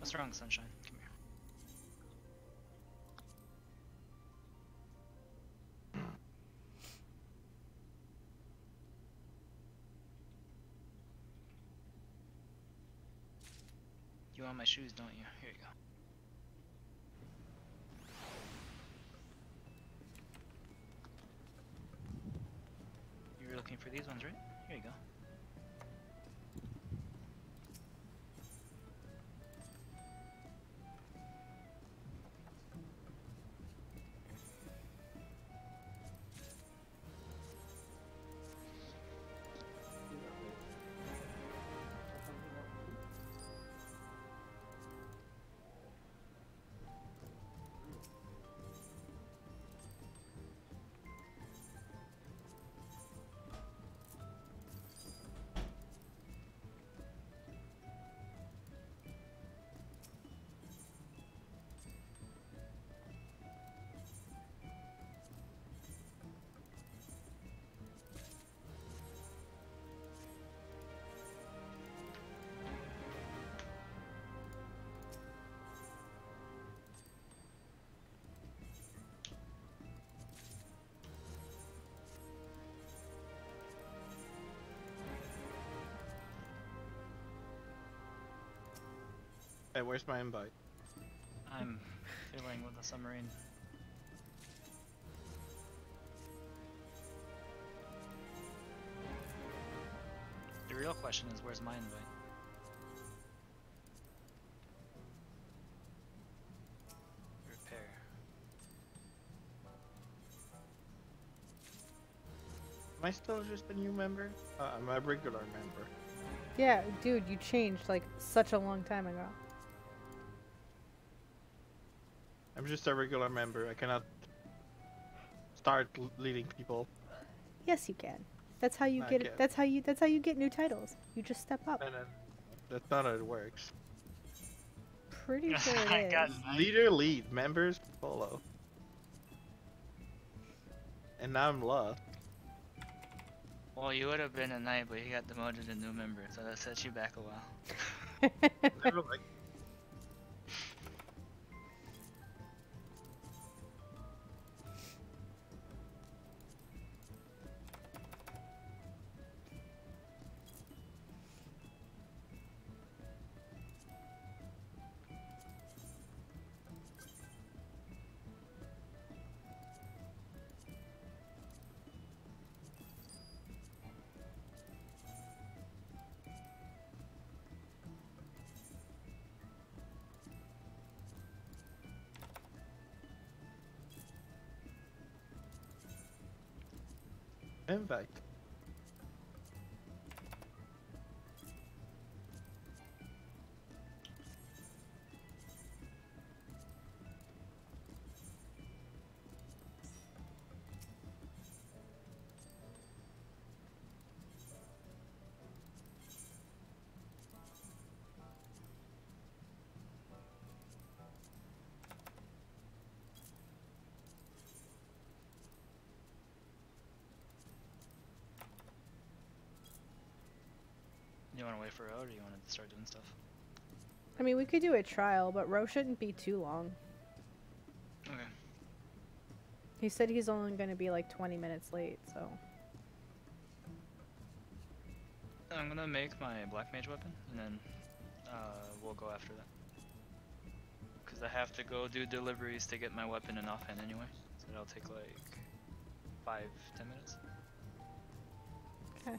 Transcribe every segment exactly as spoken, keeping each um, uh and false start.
What's wrong, Sunshine? Come here. You want my shoes, don't you? Here you go. You were looking for these ones, right? Here you go. Hey, where's my invite? I'm fiddling with the submarine. The real question is, where's my invite? Repair. Am I still just a new member? Uh, I'm a regular member. Yeah, dude, you changed like such a long time ago. I'm just a regular member. I cannot start l leading people. Yes, you can. That's how you I get. can't. That's how you. That's how you get new titles. You just step up. And then that's not how it works. Pretty sure it I is. got Leader lead, members follow. And now I'm lost. Well, you would have been a knight, but he got demoted to new member, so that set you back a while. Never like. Invite. You want to wait for Ro, or do you want to start doing stuff? I mean, we could do a trial, but Ro shouldn't be too long. Okay. He said he's only going to be like twenty minutes late, so. I'm gonna make my black mage weapon, and then uh, we'll go after that. Because I have to go do deliveries to get my weapon in offhand anyway, so that'll take like five, ten minutes. Okay.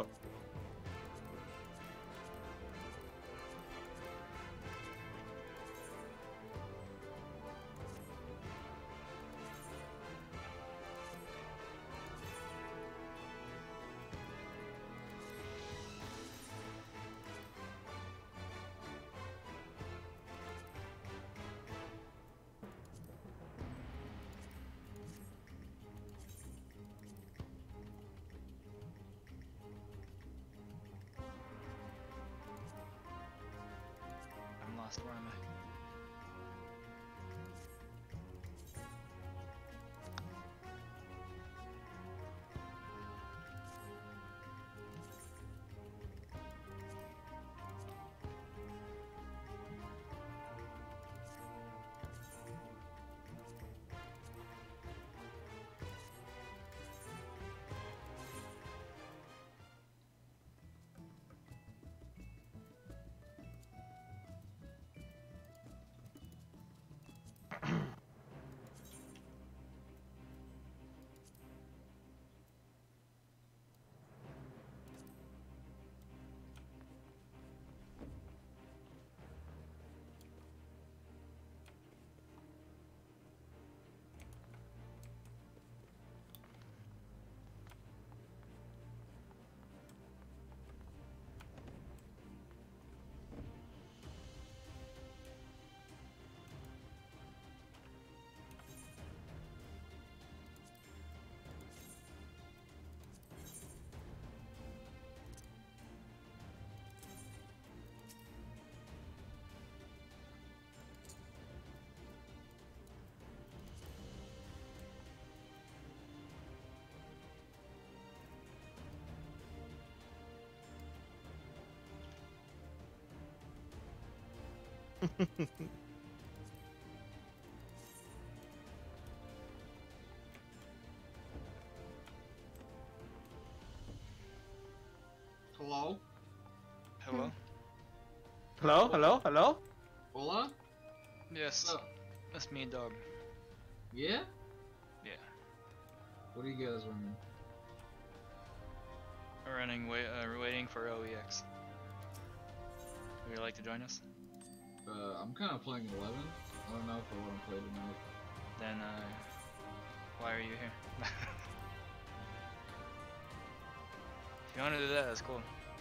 up. I'm lost. Where am I? Hello? Hello? Hello, hello, hello? Hola? Yes. Oh, That's me, dog. yeah? Yeah. What are you guys running? We're running, wait, uh, we're waiting for O E X. Would you like to join us? Uh, I'm kind of playing eleven. I don't know if I want to play tonight. Then, uh, why are you here? If you want to do that, that's cool.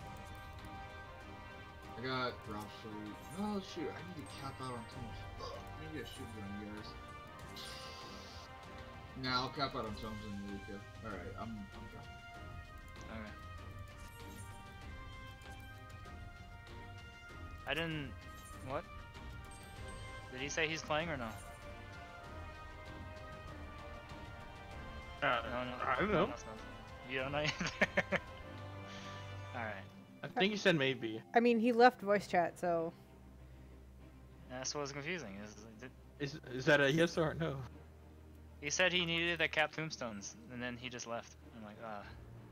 I got Ralph Street. Oh shoot, I need to cap out on Tomes. Ugh, maybe I should run you guys. Nah, I'll cap out on Tomes and Eureka. Alright, I'm, I'm done. Okay. I didn't... What? Did he say he's playing or no? Uh, No, no. I don't no, know. no, it's not. You don't know either? Alright. I think you said maybe. I mean, he left voice chat, so That's what's confusing. Is did- Is is that a yes or a no? He said he needed the cap tombstones, and then he just left. I'm like, ah.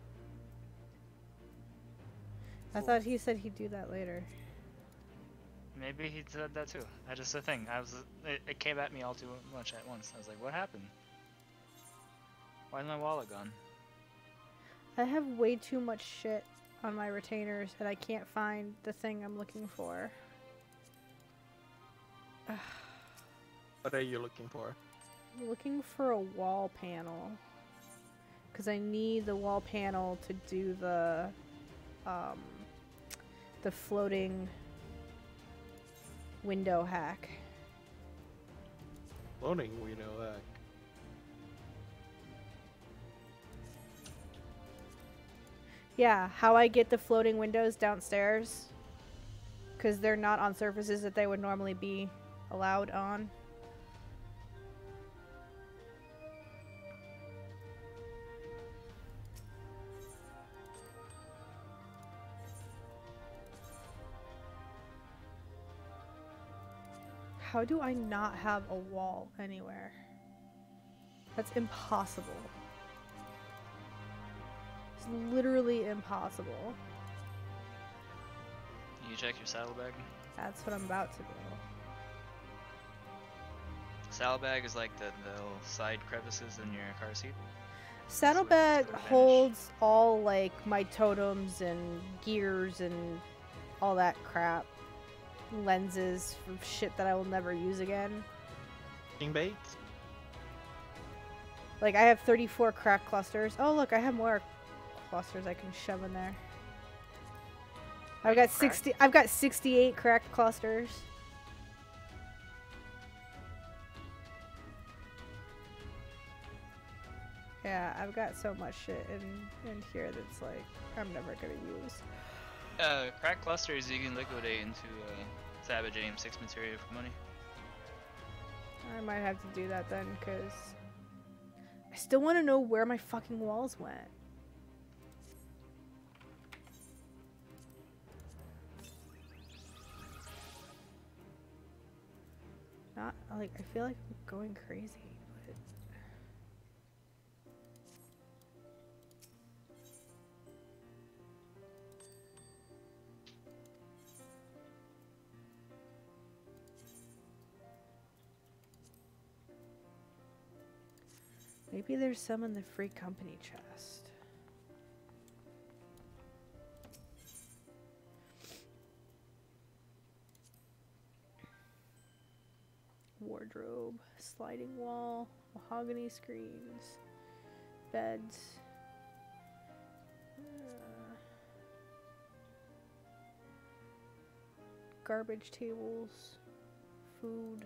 I thought he said he'd do that later. Maybe he said that too. I just the thing. I was. It, it came at me all too much at once. I was like, what happened? Why's my wallet gone? I have way too much shit on my retainers and I can't find the thing I'm looking for. What are you looking for? I'm looking for a wall panel. Because I need the wall panel to do the um, the floating window hack. Loading window hack. Yeah, how I get the floating windows downstairs. Because they're not on surfaces that they would normally be allowed on. How do I not have a wall anywhere? That's impossible. It's literally impossible. You check your saddlebag. That's what I'm about to do. Saddlebag is like the, the little side crevices in your car seat. Saddlebag Sort of holds all like my totems and gears and all that crap. Lenses for shit that I will never use again. King baits? Like I have thirty-four crack clusters. Oh look, I have more clusters I can shove in there. I've got Crack? sixty. I've got sixty-eight cracked clusters. Yeah, I've got so much shit in in here that's like I'm never gonna use. Uh, crack clusters you can liquidate into uh, Savage Aim six materia for money. I might have to do that then, cause I still want to know where my fucking walls went. Not like I feel like I'm going crazy, but maybe there's some in the free company chest. Wardrobe, sliding wall, mahogany screens, beds, uh, garbage tables, food.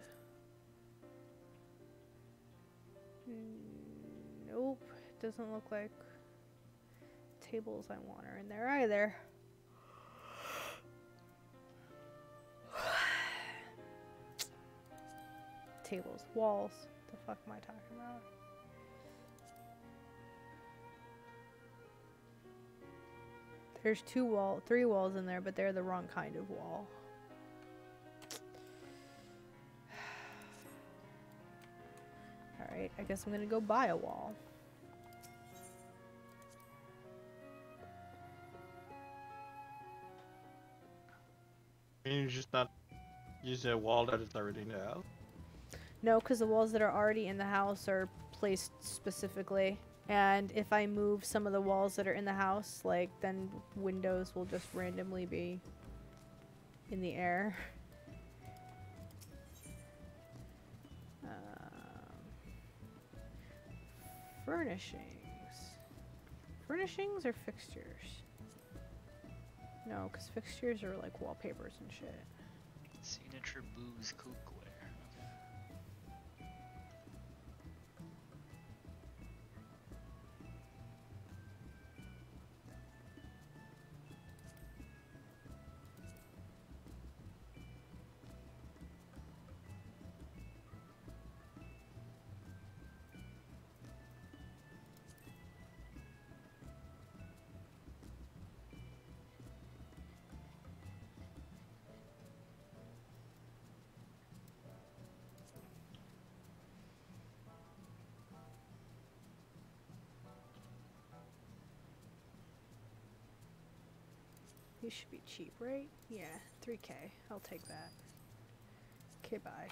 Nope, doesn't look like tables I want are in there either. Tables, walls. The fuck am I talking about? There's two wall, three walls in there, but they're the wrong kind of wall. All right, I guess I'm gonna go buy a wall. Can you just not use a wall that is already in the house? No, because the walls that are already in the house are placed specifically. And if I move some of the walls that are in the house, like, then windows will just randomly be in the air. Um, furnishings. Furnishings or fixtures? No, because fixtures are like wallpapers and shit. Signature booze cookware. These should be cheap, right? Yeah, three K. I'll take that. Okay, bye.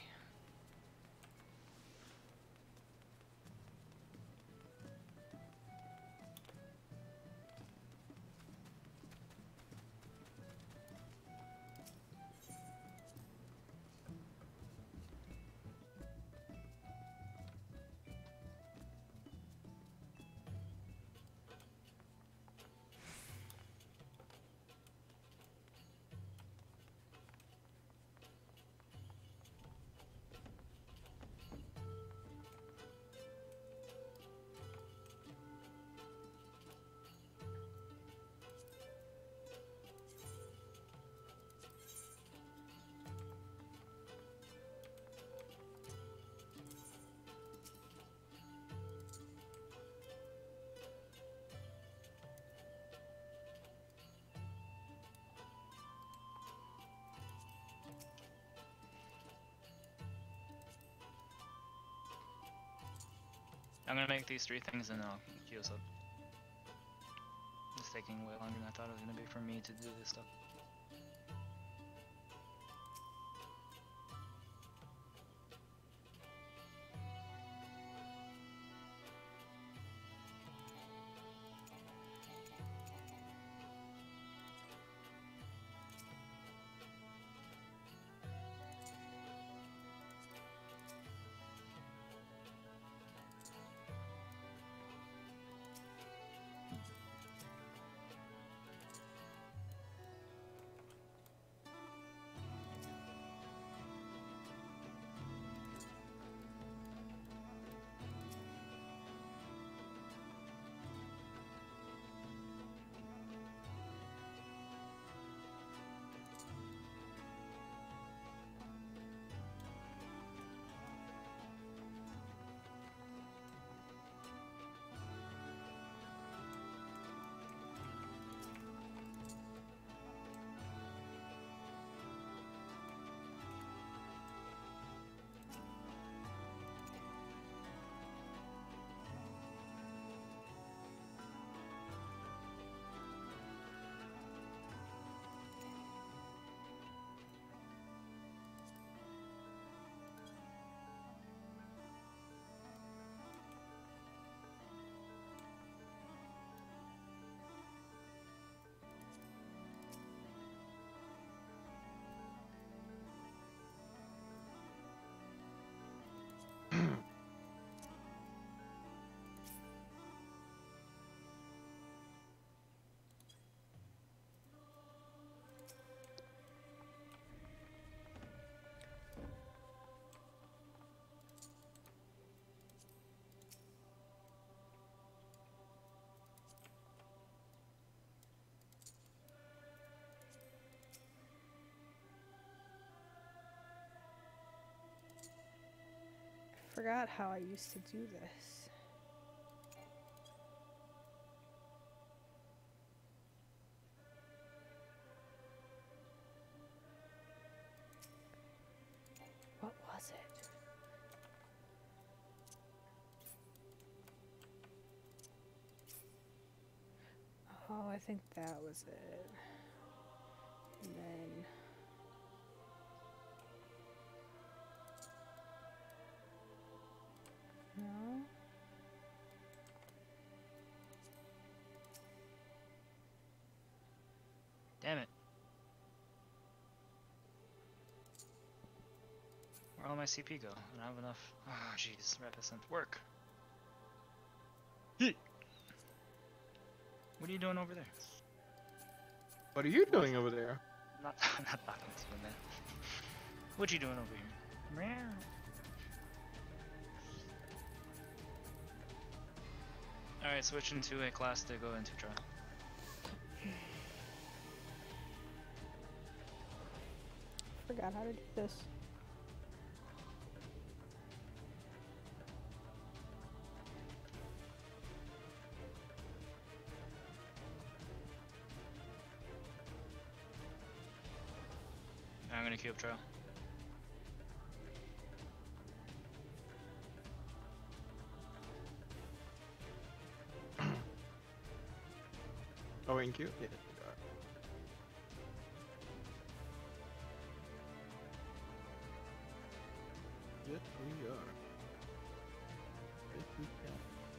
I'm gonna make these three things and then I'll queue us up. It's taking way longer than I thought it was gonna be for me to do this stuff. forgot how I used to do this. What was it? Oh, I think that was it. And then... No? Damn it. Where'd all my C P go? I don't have enough. Oh, jeez. Reticent work. What are you doing over there? What are you doing over there? Not, not talking to you, man. What you doing over here? Meow. Alright, switching to a class to go into trial. Forgot how to do this. I'm gonna queue up trial. Oh, in queue? Yeah. Yes, we are. Yes, we can.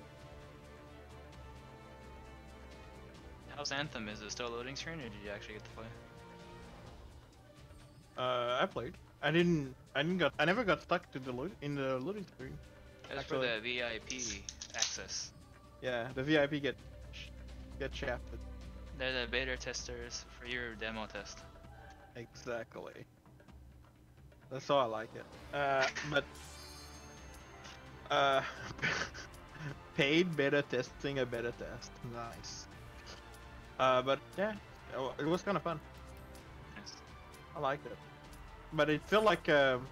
How's Anthem? Is it still loading screen, or did you actually get to play? Uh, I played. I didn't. I didn't got. I never got stuck to the load in the loading screen. It's for Actually- the V I P access. Yeah, the V I P get sh- get shafted. They're the beta testers for your demo test. Exactly. That's how I like it. Uh, but uh, paid beta testing a beta test. Nice. Uh, but yeah, it was kind of fun. Nice. I liked it. But it felt like um,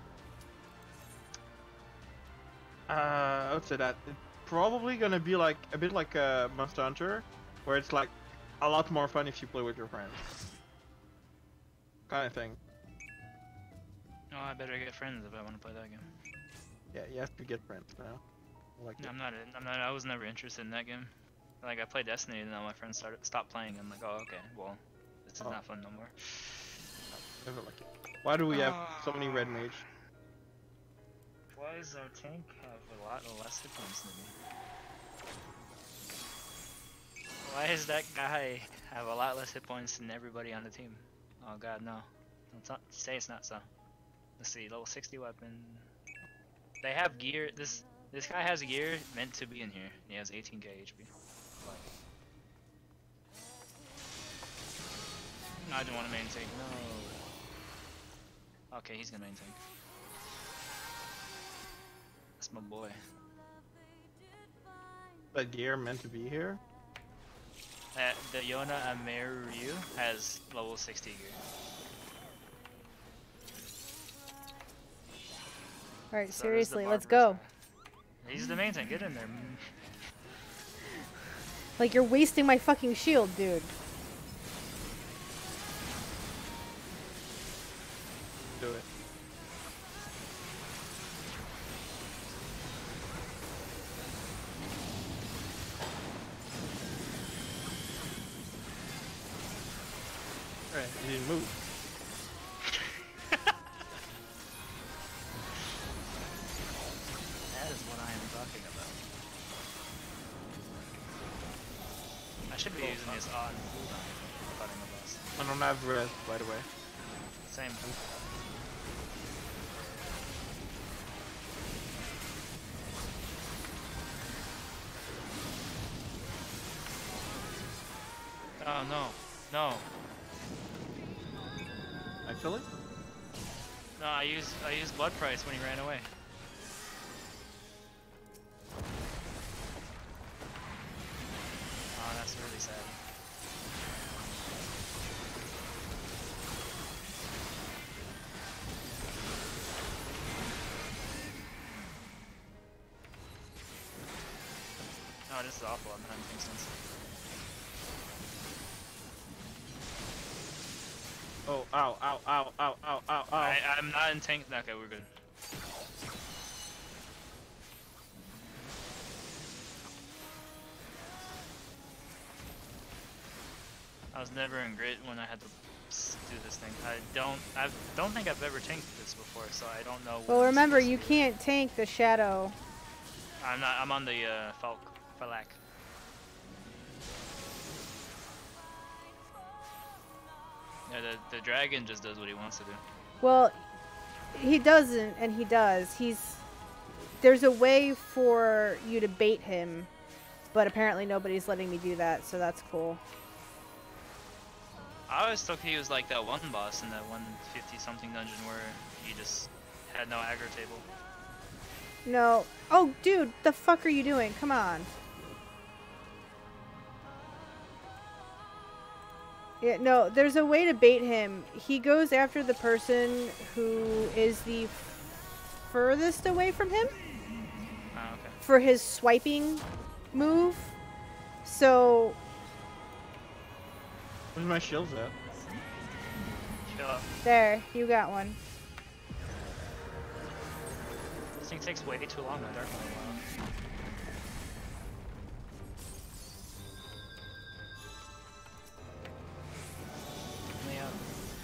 uh, I would say that it's probably gonna be like a bit like uh, Monster Hunter, where it's like a lot more fun if you play with your friends. Kind of thing. Oh, I better get friends if I want to play that game. Yeah, you have to get friends now. I like No, it. I'm not. I'm not. I was never interested in that game. Like I played Destiny, and then all my friends started stopped playing. I'm like, oh, okay, well, this is Oh. not fun no more. Never like it. Why do we have so many red mage? Why does our tank have a lot less hit points than me? Why does that guy have a lot less hit points than everybody on the team? Oh god, no. Don't t- say it's not so. Let's see, level sixty weapon. They have gear. This this guy has gear meant to be in here. He has eighteen K H P. No, I don't want to main tank. No. Okay, he's gonna main tank. That's my boy. That gear meant to be here? Uh, the Yona Ameru has level sixty gear. Alright, So does the seriously, let's Barbarous go. guy. He's the main tank. Get in there. Like, you're wasting my fucking shield, dude. Do it. Alright, he didn't move. That is what I am talking about. I should be using this on cooldown for cutting the boss. I don't have res, by the way. Same. Oh no, no, Actually? no! I used I used blood price when he ran away. Oh, that's really sad. this is awful. I'm hunting since. Oh, ow, ow, ow, ow, ow, ow, ow. I, I'm not in tank. Okay, we're good. I was never in grit when I had to s- do this thing. I don't. I don't think I've ever tanked this before, so I don't know. Well, what I'm remember, supposed to you do. can't tank the shadow. I'm not. I'm on the uh, Falk. Falak. Yeah, the the dragon just does what he wants to do. Well, he doesn't, and he does. He's there's a way for you to bait him, but apparently nobody's letting me do that, so that's cool. I always thought he was like that one boss in that one fifty something dungeon where he just had no aggro table. No. Oh, dude, the fuck are you doing? Come on. Yeah, no, there's a way to bait him. He goes after the person who is the furthest away from him Oh, okay. for his swiping move. So, Where's my shields at? Chill out. there, you got one. This thing takes way too long on Dark Mode. Wow. Let me out.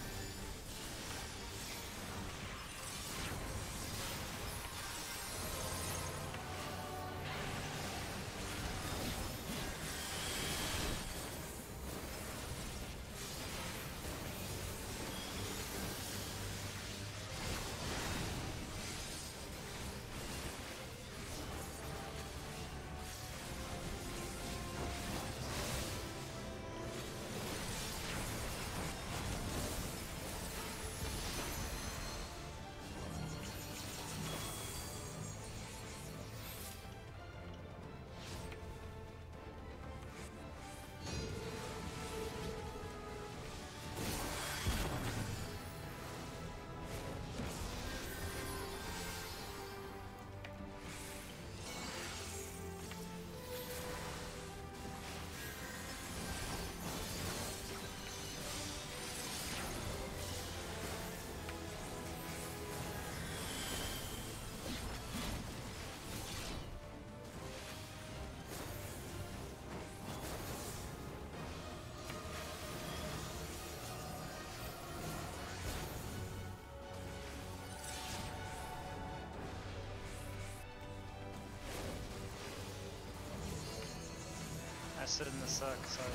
I stood in the suck, sorry.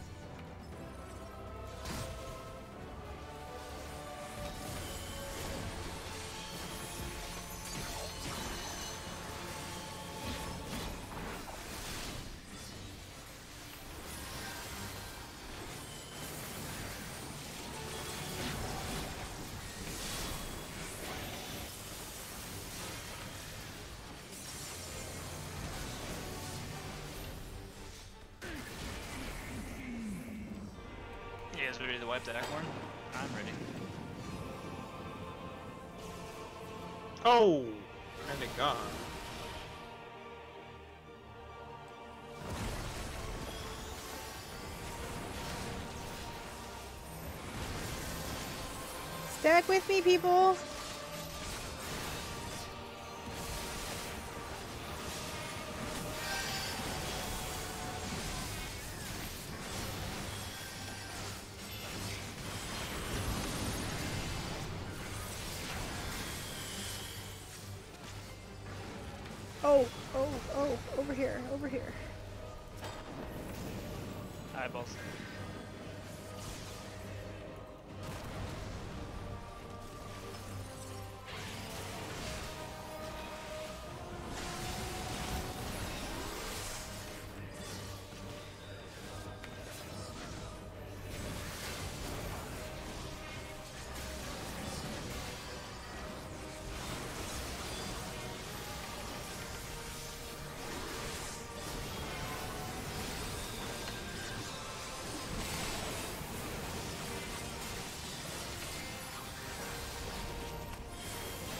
You guys ready to wipe the acorn? I'm ready. Oh! And it gone. Stack with me, people. Oh, oh, oh, over here, over here. Eyeballs.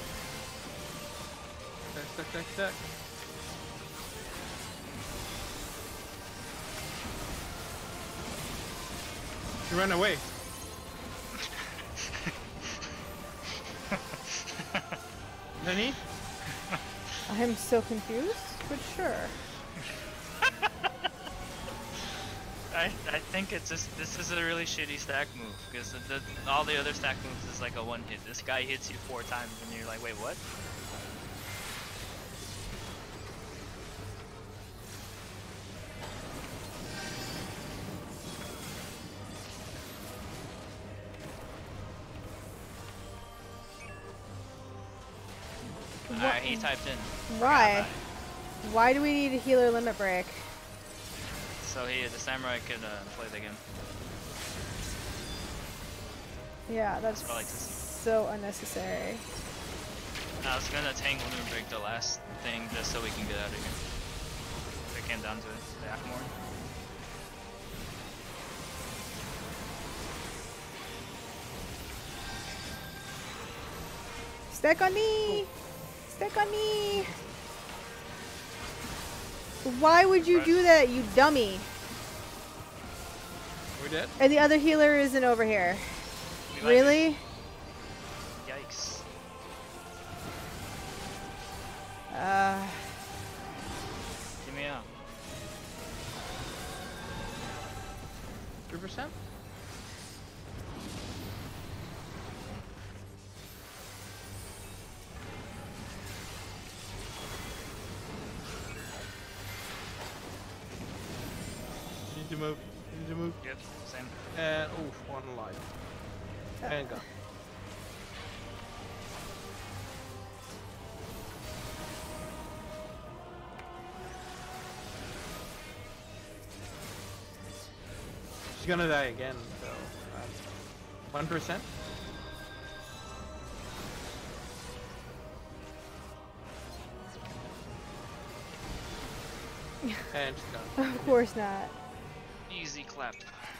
Stack, stack, stack, stack. You ran away. Lenny? I'm so confused, but sure. I, I think it's just, this is a really shitty stack move, because the, the, all the other stack moves is like a one hit. This guy hits you four times and you're like, wait, what? Alright, he typed in. Why? Why do we need a healer limit break? So he, the samurai could uh, play the game. Yeah, that's what I like to see. so unnecessary. I was gonna tank Loon break the last thing just so we can get out of here. If it came down to it, the Akmor. Stack on me! Stack on me! Why would you do that, you dummy? We dead? And the other healer isn't over here. We like Really? it. Yikes. Uh, Get me out. Three percent? Need to move. Need to move. Yep, same. And oof, one life. And gone. She's gonna die again, so one percent. And she's gone. of course not. Easy clap.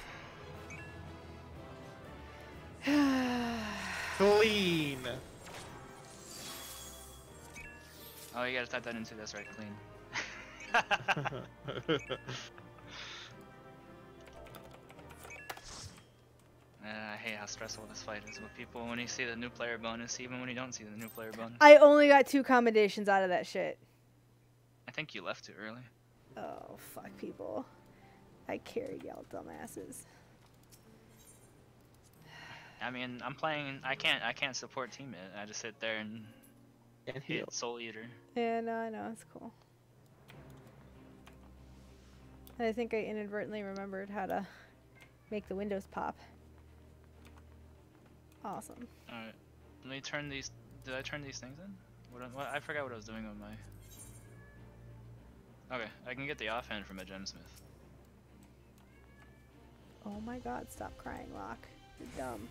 Clean. Oh, you gotta type that into this, right? Clean. Uh, I hate how stressful this fight is with people when you see the new player bonus, even when you don't see the new player bonus. I only got two commendations out of that shit. I think you left too early. Oh, fuck people. I carried y'all dumbasses. I mean, I'm playing. I can't. I can't support teammate. I just sit there and And heal. hit Soul Eater. Yeah, no, I know, it's cool. I think I inadvertently remembered how to make the windows pop. Awesome. All right. Let me turn these. Did I turn these things in? What? I, what I forgot what I was doing with my. Okay, I can get the offhand from a gemsmith. Oh my god, stop crying, Locke. You're dumb.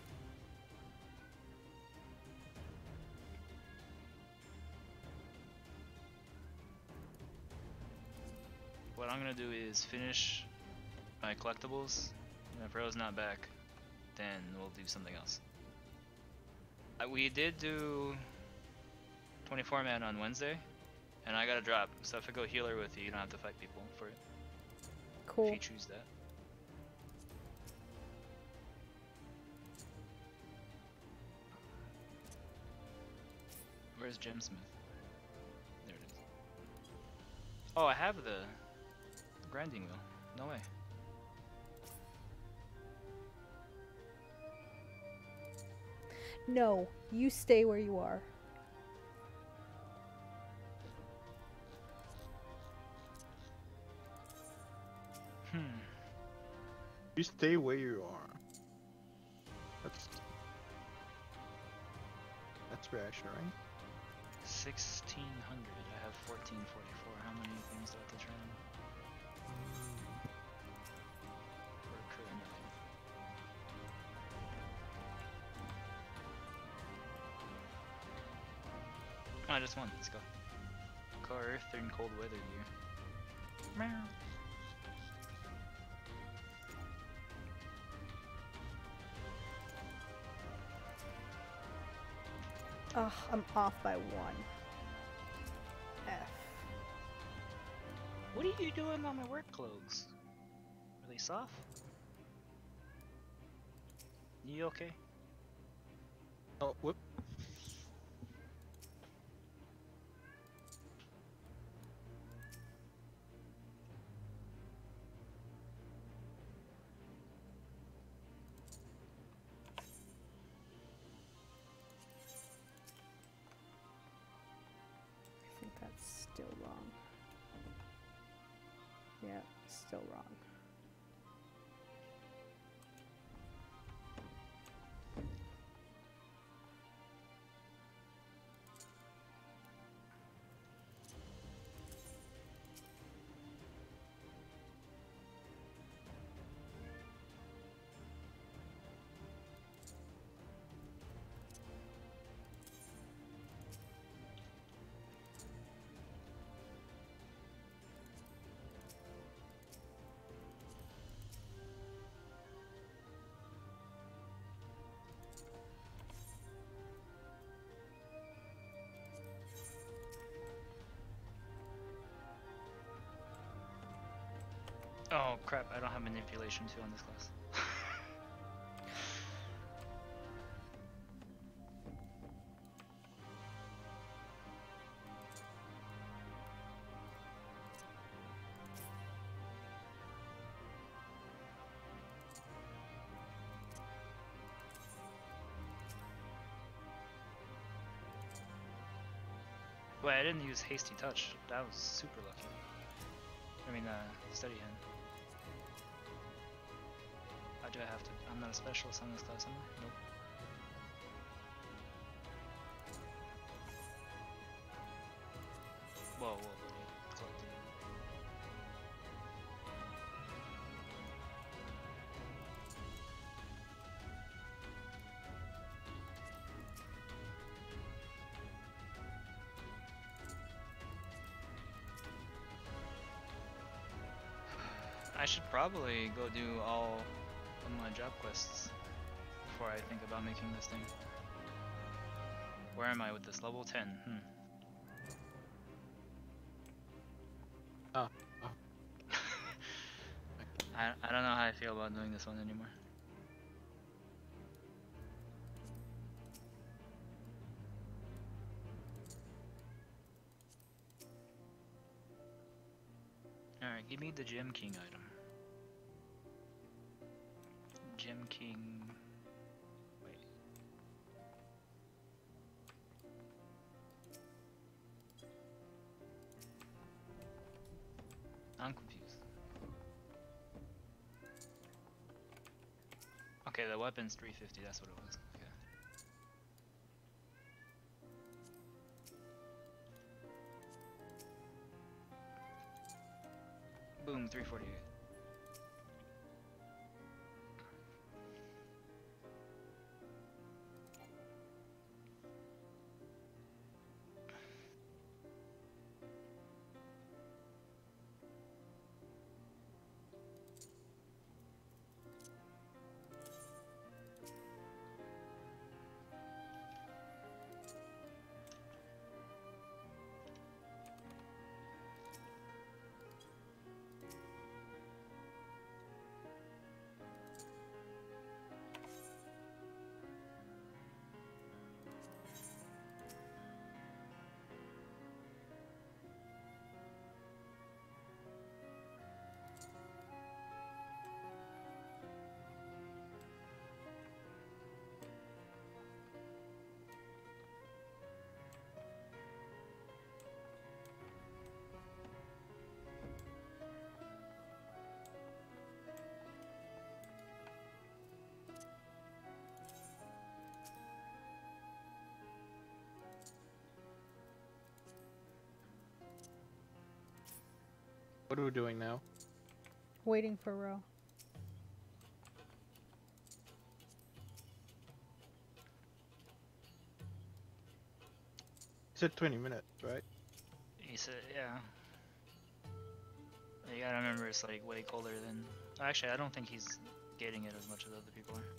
What I'm gonna do is finish my collectibles, and if Ro's not back, then we'll do something else. Uh, we did do twenty-four man on Wednesday, and I got a drop, so if I go healer with you, you don't have to fight people for it. Cool. If you choose that. Where's Gemsmith? There it is. Oh, I have the grinding wheel. No way. No, you stay where you are. Hmm. You stay where you are. That's that's reassuring. sixteen hundred. I have fourteen forty-four. How many things do I have to train? For current. I just won. Let's go. Go Earth in cold weather gear. Meow. Ugh, I'm off by one. F. What are you doing on my work clothes? Are they soft? You okay? Oh, whoop. I think that's still wrong. Yeah, still wrong. Oh crap, I don't have manipulation two on this class. Wait, I didn't use hasty touch. That was super lucky. I mean, uh, steady hand. I do have to. I'm not a specialist on this class, am I? Nope. Whoa, whoa, whoa. Collected. I should probably go do all of my job quests before I think about making this thing. Where am I with this? Level ten. Hmm. Oh. Oh. I, I don't know how I feel about doing this one anymore. Alright, give me the Gem King item. Gem King... Wait. I'm confused. Okay, the weapon's three fifty, that's what it was. Okay. Boom, three forty-eight. What are we doing now? Waiting for Ro. You said twenty minutes, right? He said, yeah. You gotta remember it's like way colder than... Actually, I don't think he's getting it as much as other people are.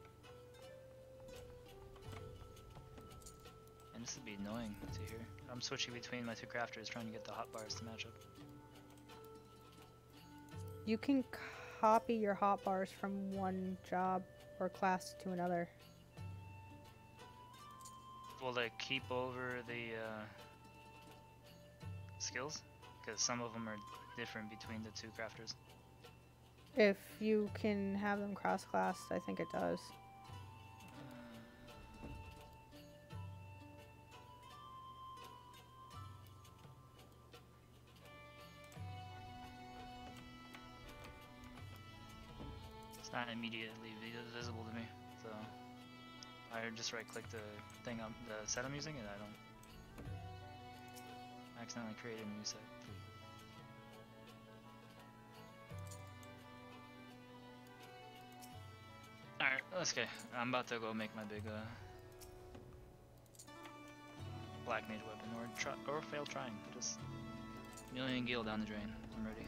And this would be annoying to hear. I'm switching between my two crafters trying to get the hot bars to match up. You can copy your hotbars from one job or class to another. Will they keep over the uh, skills? Because some of them are different between the two crafters. If you can have them cross-class, I think it does. It's not immediately vi- visible to me, so I just right-click the thing, I'm, the set I'm using, and I don't accidentally create a new set. Alright, let's go. I'm about to go make my big uh, black mage weapon, or try, or fail trying. Just million gil down the drain. I'm ready.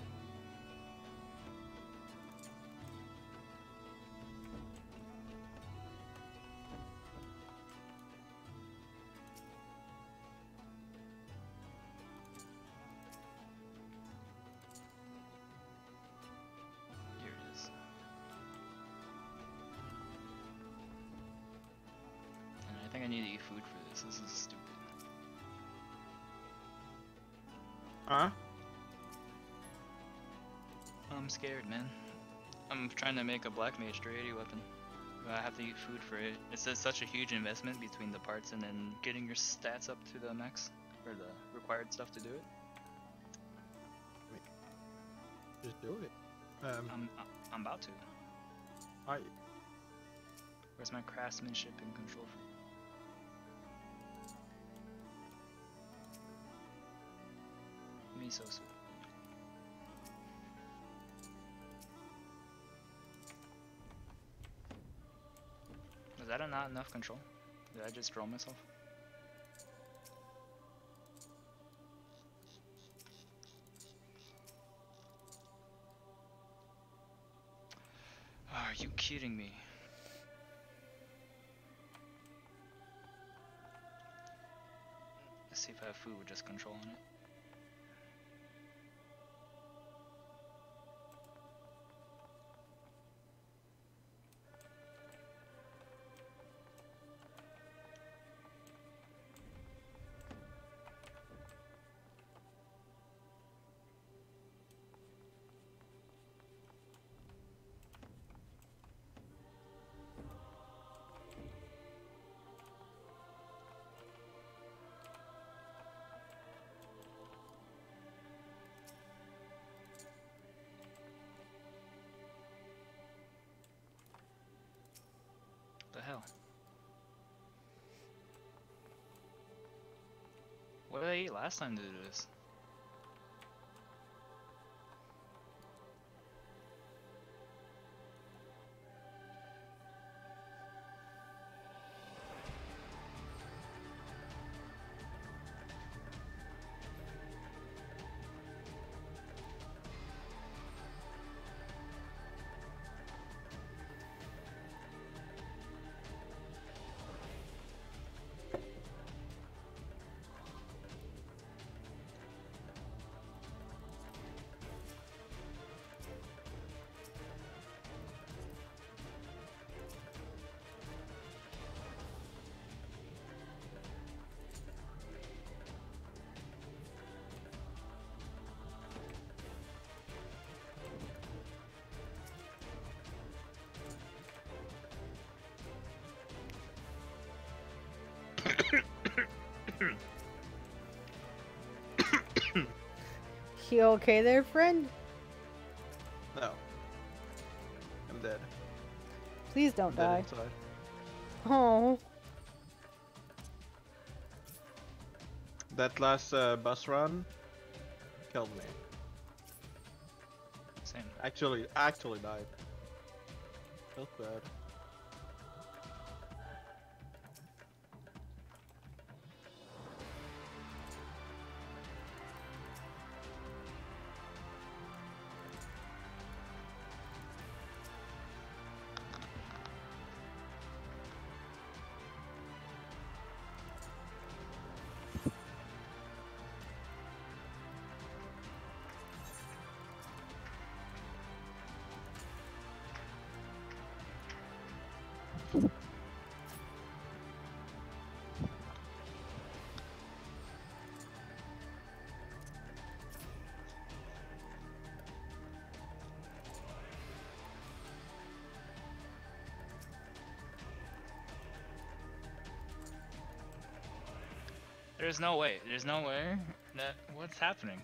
Here it is. And I think I need to eat food for this. This is stupid. Huh? I'm scared, man. I'm trying to make a black mage three eighty weapon. I have to eat food for it. It's just such a huge investment between the parts and then getting your stats up to the max, or the required stuff to do it. Just do it. Um, I'm I'm about to. I Where's my craftsmanship and control? Miso soup. Was that a not enough control? Did I just troll myself? Are you kidding me? Let's see if I have food with just control on it. The hell? What did I eat last time to do this? You okay there, friend? no. I'm dead. Please don't Dead die. inside. Oh. That last uh, bus run killed me. Same. Actually, actually died. Felt bad. There's no way. There's no way that what's happening.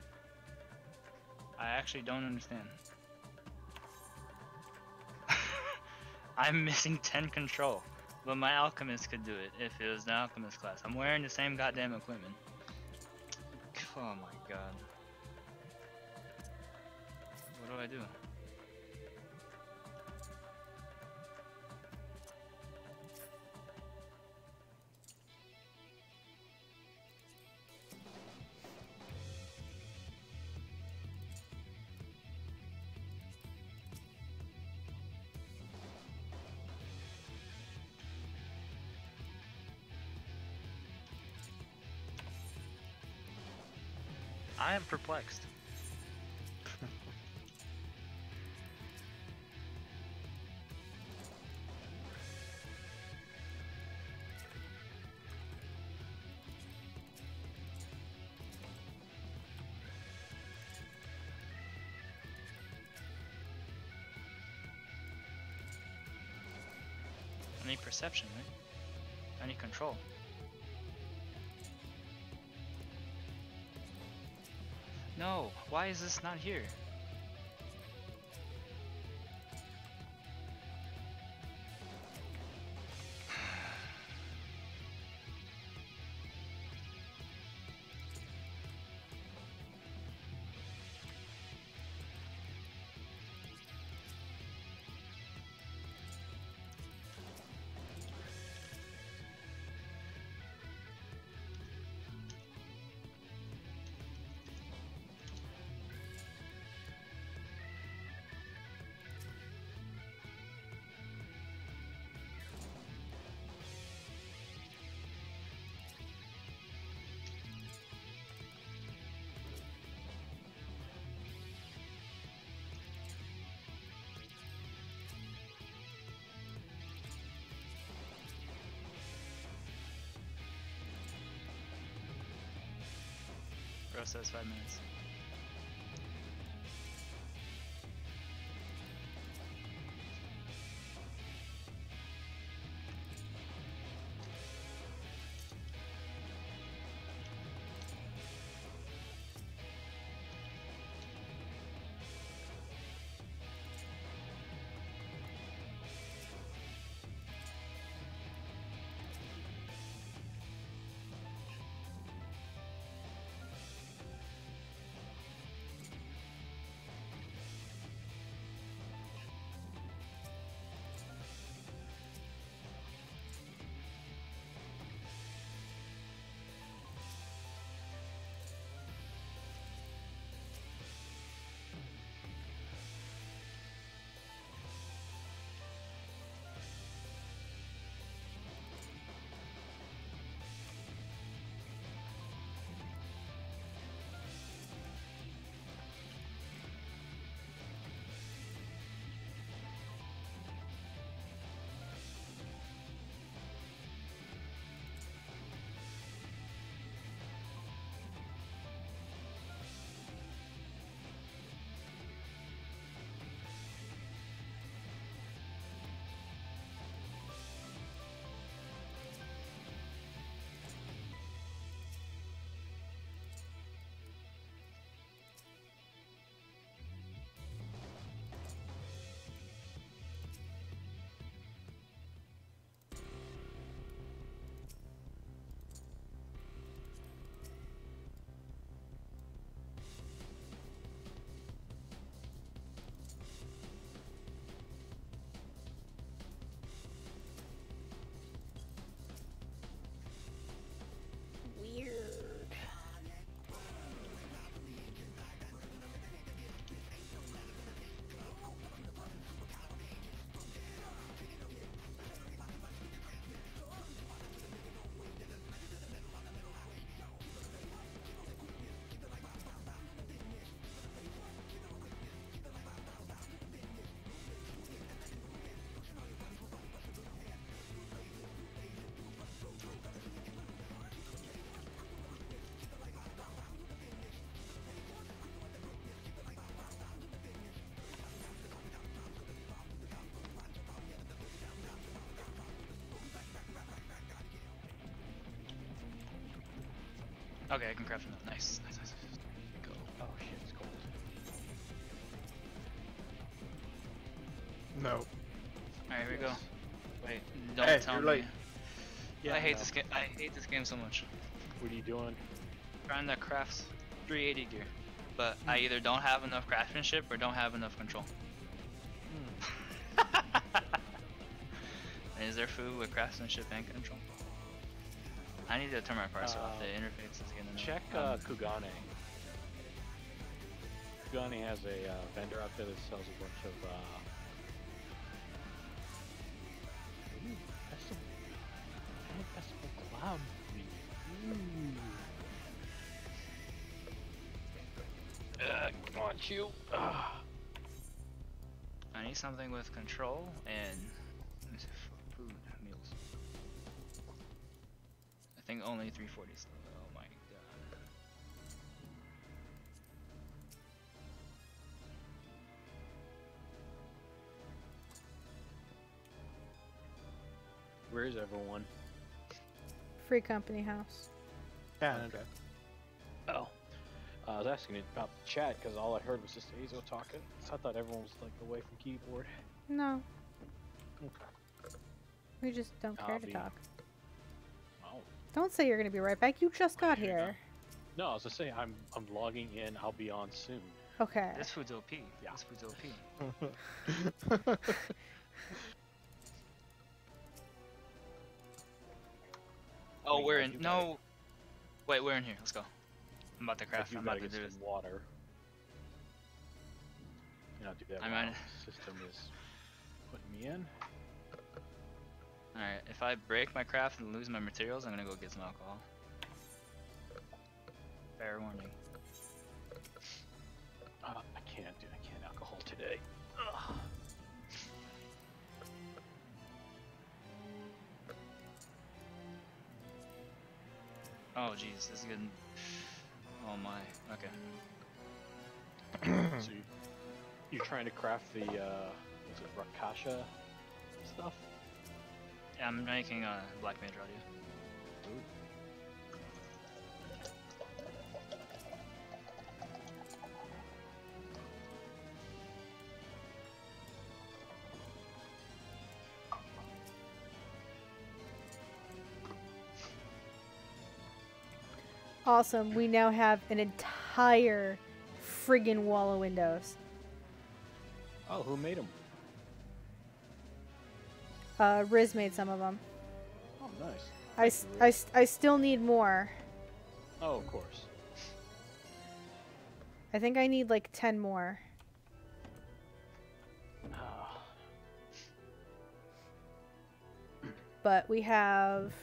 I actually don't understand. I'm missing ten control, but my alchemist could do it if it was the alchemist class. I'm wearing the same goddamn equipment. Oh my god. What do I do? I am perplexed. I need perception, right? I need control. No, why is this not here? Bro says five minutes. Okay, I can craft them. Nice, nice, nice. Go. Oh shit, it's cold. No. Alright, here we go. Yes. Wait, don't Hey, tell you're me. late. Yeah, I hate no. this game. I hate this game so much. What are you doing? Trying to craft three eighty gear, but I either don't have enough craftsmanship or don't have enough control. Is there food with craftsmanship and control? I need to turn my parser off. The Um, interface is getting annoying. Check uh, Kugane. Kugane has a uh, vendor out there that sells a bunch of. Uh... Ooh, festival. Oh, festival cloud meat. Ooh. Uh, come on, you. Uh. I need something with control and let me see, f- food meals. I think only three forties. Oh my god. Where is everyone? Free company house. Yeah. Okay. Oh. Uh, I was asking it about the chat because all I heard was just Azo talking. So I thought everyone was like away from keyboard. No, Okay. we just don't care to Avi. talk. Oh. Don't say you're gonna be right back. You just got Here you go. here. No, I was gonna say I'm I'm logging in. I'll be on soon. Okay. This food's O P. Yeah. This food's O P. Oh, Wait, we're I in. do No. Wait, we're in here. Let's go. I'm about to I craft. do I'm about gotta to get do some this. water. And I'll do that I while might- the system is putting me in. Alright, if I break my craft and lose my materials, I'm gonna go get some alcohol. Fair warning. Uh, I can't do. I can't alcohol today. Ugh. Oh jeez, this is getting. Oh my. Okay. So you, you're trying to craft the uh, what's it, Rakasha stuff? Yeah, I'm making a black mage rod. Awesome. We now have an entire friggin' wall of windows. Oh, who made them? Uh, Riz made some of them. Oh, nice. I, Thank s- you, I, Riz. s- I still need more. Oh, of course. I think I need like ten more. Ah, But we have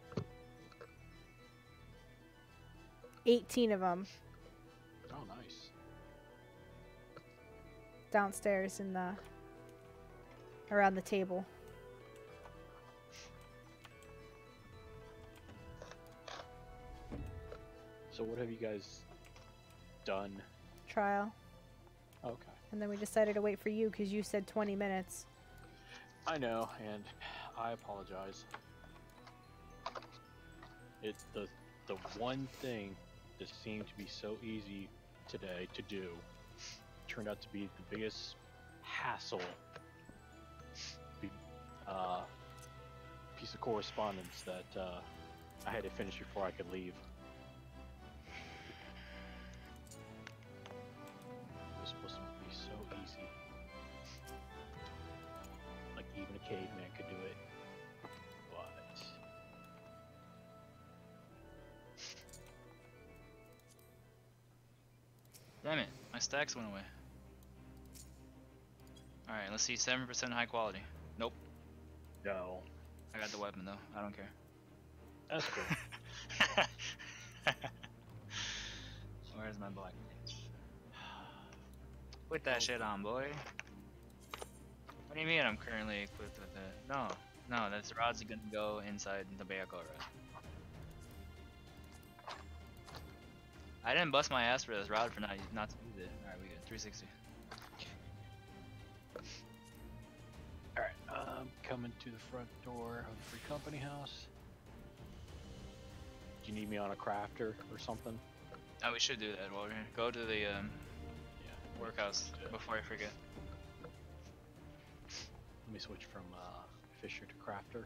eighteen of them oh, nice. downstairs in the around the table. So what have you guys done? Trial. Okay. And then we decided to wait for you because you said twenty minutes. I know, and I apologize. It the the one thing that seemed to be so easy today to do turned out to be the biggest hassle. Be, uh, piece of correspondence that uh, I had to finish before I could leave. It was supposed to be so easy. Like even a caveman could do it. But Damn it, my stacks went away. Alright, let's see, seven percent high quality. Nope, no. I got the weapon though, I don't care. That's cool. Where's my black mage? Put that shit on, boy. What do you mean I'm currently equipped with it? No, no, that's rod's gonna go inside the vehicle rod. I didn't bust my ass for this rod for not not to use it. Alright, we good. three sixty. Alright, I'm coming to the front door of the free company house. you need me on a crafter or something? Oh, we should do that while we're here. Go to the um, Yeah. workhouse Yeah. before I forget. Let me switch from uh, Fisher to crafter.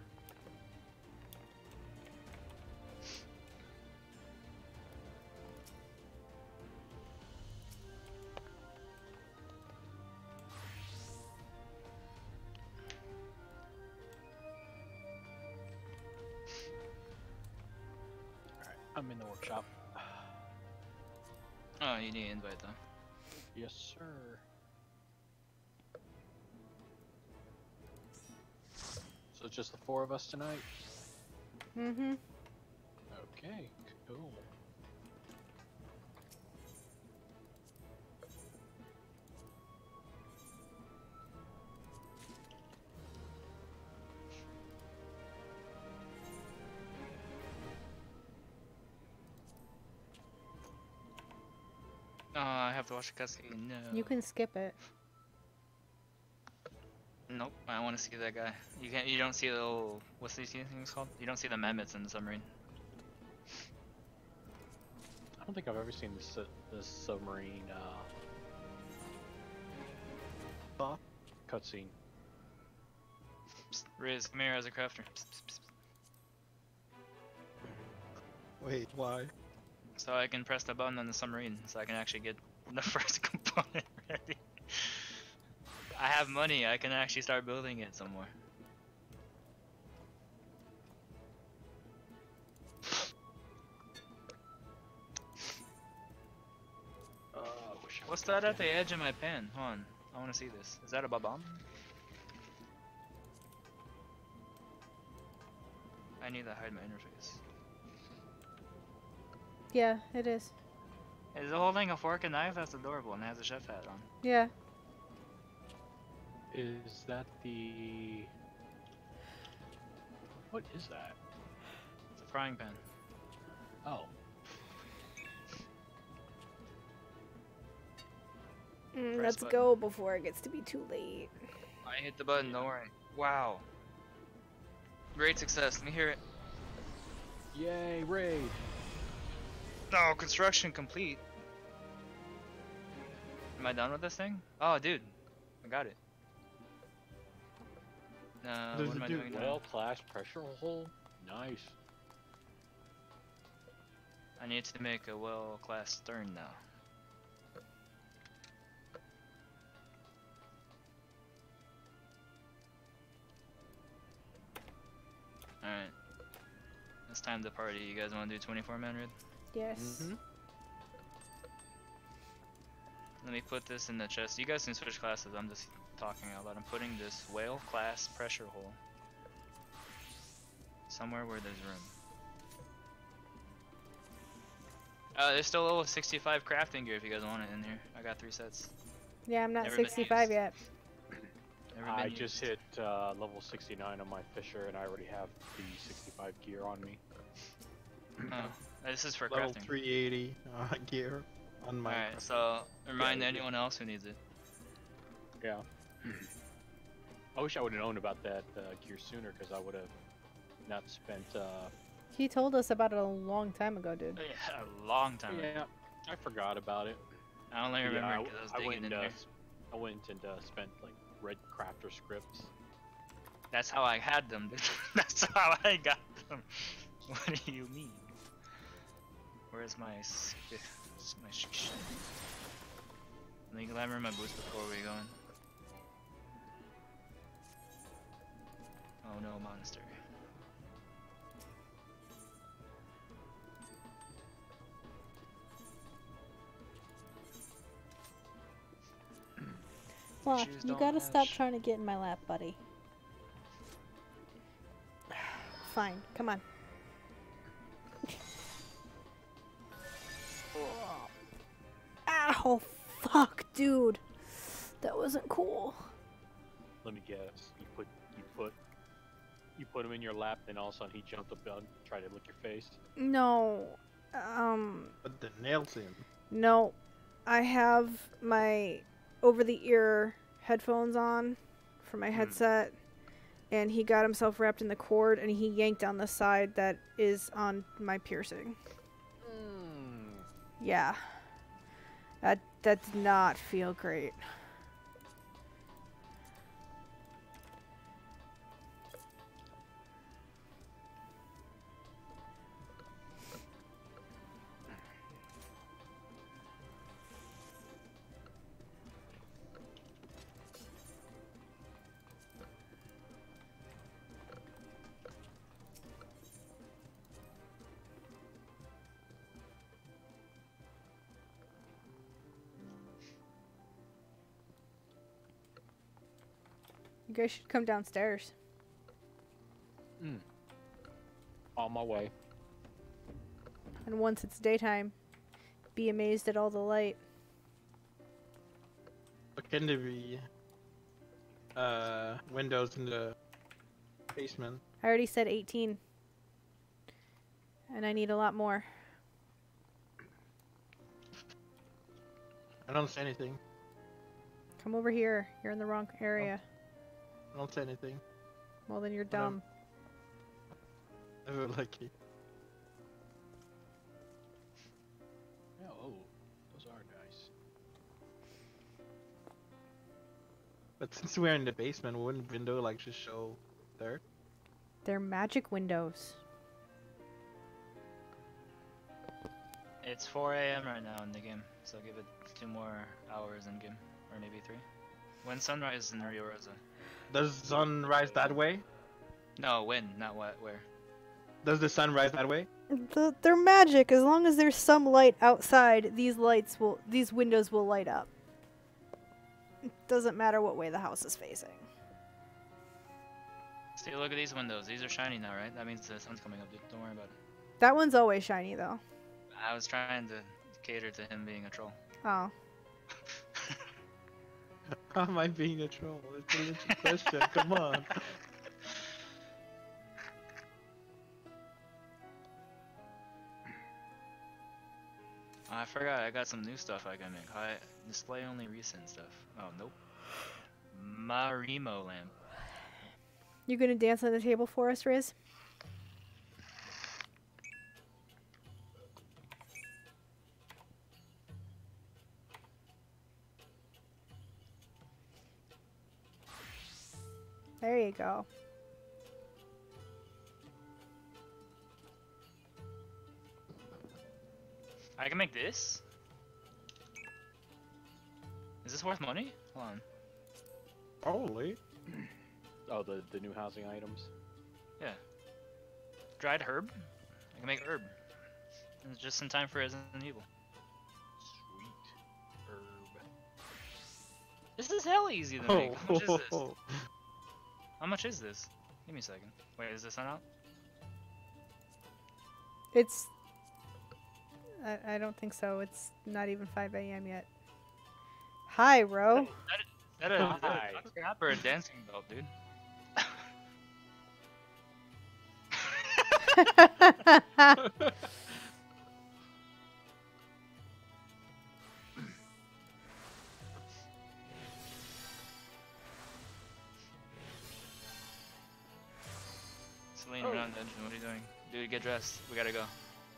Alright, I'm in the workshop. Oh, you need an invite though. Yes, sir. So it's just the four of us tonight? Mm-hmm. Okay, cool. Oh, I have to watch the cutscene. No. You can skip it. Nope. I want to see that guy. You can't. You don't see the little. What's these things called? You don't see the mammoths in the submarine. I don't think I've ever seen this su- this submarine uh, Huh? cutscene. Psst, Riz, come here as a crafter. Psst, psst, psst. Wait, why? So I can press the button on the submarine, so I can actually get the first component ready. I have money. I can actually start building it somewhere. Uh, I wish I What's would've that at done the edge of my pen? Hold on. I want to see this. Is that a bomb? I need to hide my interface. Yeah, it is. Is it holding a fork and knife? That's adorable, and it has a chef hat on. Yeah. Is that the... What is that? It's a frying pan. Oh. Mm, Press let's button. go before it gets to be too late. I hit the button, don't worry. Wow. Great success. Let me hear it. Yay, raid! No, construction complete. Am I done with this thing? Oh, dude. I got it. Uh, What what does am it I do? doing now? Well, class pressure hole? Nice. I need to make a well-class stern now. Alright. It's time to party. You guys want to do twenty-four man raid? Yes. Mm-hmm. Let me put this in the chest. You guys can switch classes. I'm just talking out loud. I'm putting this whale class pressure hole somewhere where there's room. Uh, there's still level sixty-five crafting gear if you guys want it in here. I got three sets. Yeah, I'm not Never been sixty-five used. yet. Never I been just used. hit uh, level sixty-nine on my Fisher, and I already have the sixty-five gear on me. Oh, this is for Level crafting. three eighty uh, gear on my. Alright, so remind Yeah, you anyone else who needs it. Yeah. I wish I would have known about that uh, gear sooner, because I would have not spent. Uh, He told us about it a long time ago, dude. Yeah, a long time ago. yeah, I forgot about it. I only Yeah, remember I, because I was I digging went in and uh, here. s- I went and uh, spent like red crafter scripts. That's how I had them, dude. That's how I got them. What do you mean? Where's my sk- my sh- shit? Let me glamour my boots before we go in. Oh no, monster. Well, Shoes you don't gotta stop match. trying to get in my lap, buddy. Fine, come on. Ow, fuck, dude. That wasn't cool. Let me guess. You put you put you put him in your lap, then all of a sudden he jumped up and tried to lick your face. No, um, Put the nails in. no. I have my over-the-ear headphones on for my headset, and he got himself wrapped in the cord, and he yanked on the side that is on my piercing. Mm. Yeah. That, that did not feel great. You guys should come downstairs. Mm. On my way. And once it's daytime, be amazed at all the light. But can there be uh, windows in the basement? I already said eighteen. And I need a lot more. I don't see anything. Come over here. You're in the wrong area. I don't see anything. Well, then you're I don't- dumb. Never lucky. Yeah, oh, those are nice. But since we're in the basement, wouldn't window like just show there? They're magic windows. It's four A M right now in the game, so give it two more hours in game, or maybe three. When sunrise in Rio Rosa. Does the sun rise that way? No, when, not what, where. Does the sun rise that way? The, they're magic. As long as there's some light outside, these lights will, these windows will light up. It doesn't matter what way the house is facing. See, look at these windows. These are shiny now, right? That means the sun's coming up, dude. Don't worry about it. That one's always shiny, though. I was trying to cater to him being a troll. Oh. How am I being a troll? It's a legit question. Come on. Oh, I forgot, I got some new stuff I can make. I display only recent stuff. Oh, nope. Marimo lamp. You gonna dance on the table for us, Riz? There you go. I can make this? Is this worth money? Hold on. Probably. Oh, the, the new housing items? Yeah. Dried herb? I can make herb. And it's just in time for Resident Evil. Sweet herb. This is hell easy to Oh, make. How much is this? How much is this? Give me a second. Wait, is the sun out? It's... I, I don't think so. It's not even five A M yet. Hi, Ro. That is a, Hi. a scrap or a dancing belt, dude. Celine, you're not in the engine. What are you doing? Dude, get dressed. We gotta go.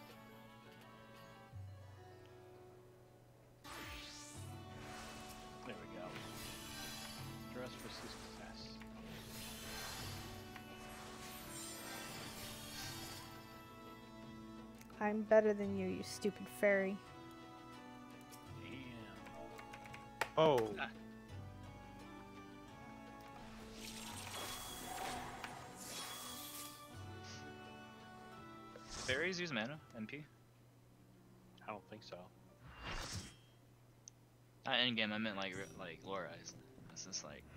There we go. Dress for success. I'm better than you, you stupid fairy. Damn. Oh. Fairies use mana, M P. I don't think so. Not in game. I meant like re- like lore-ized. It's just like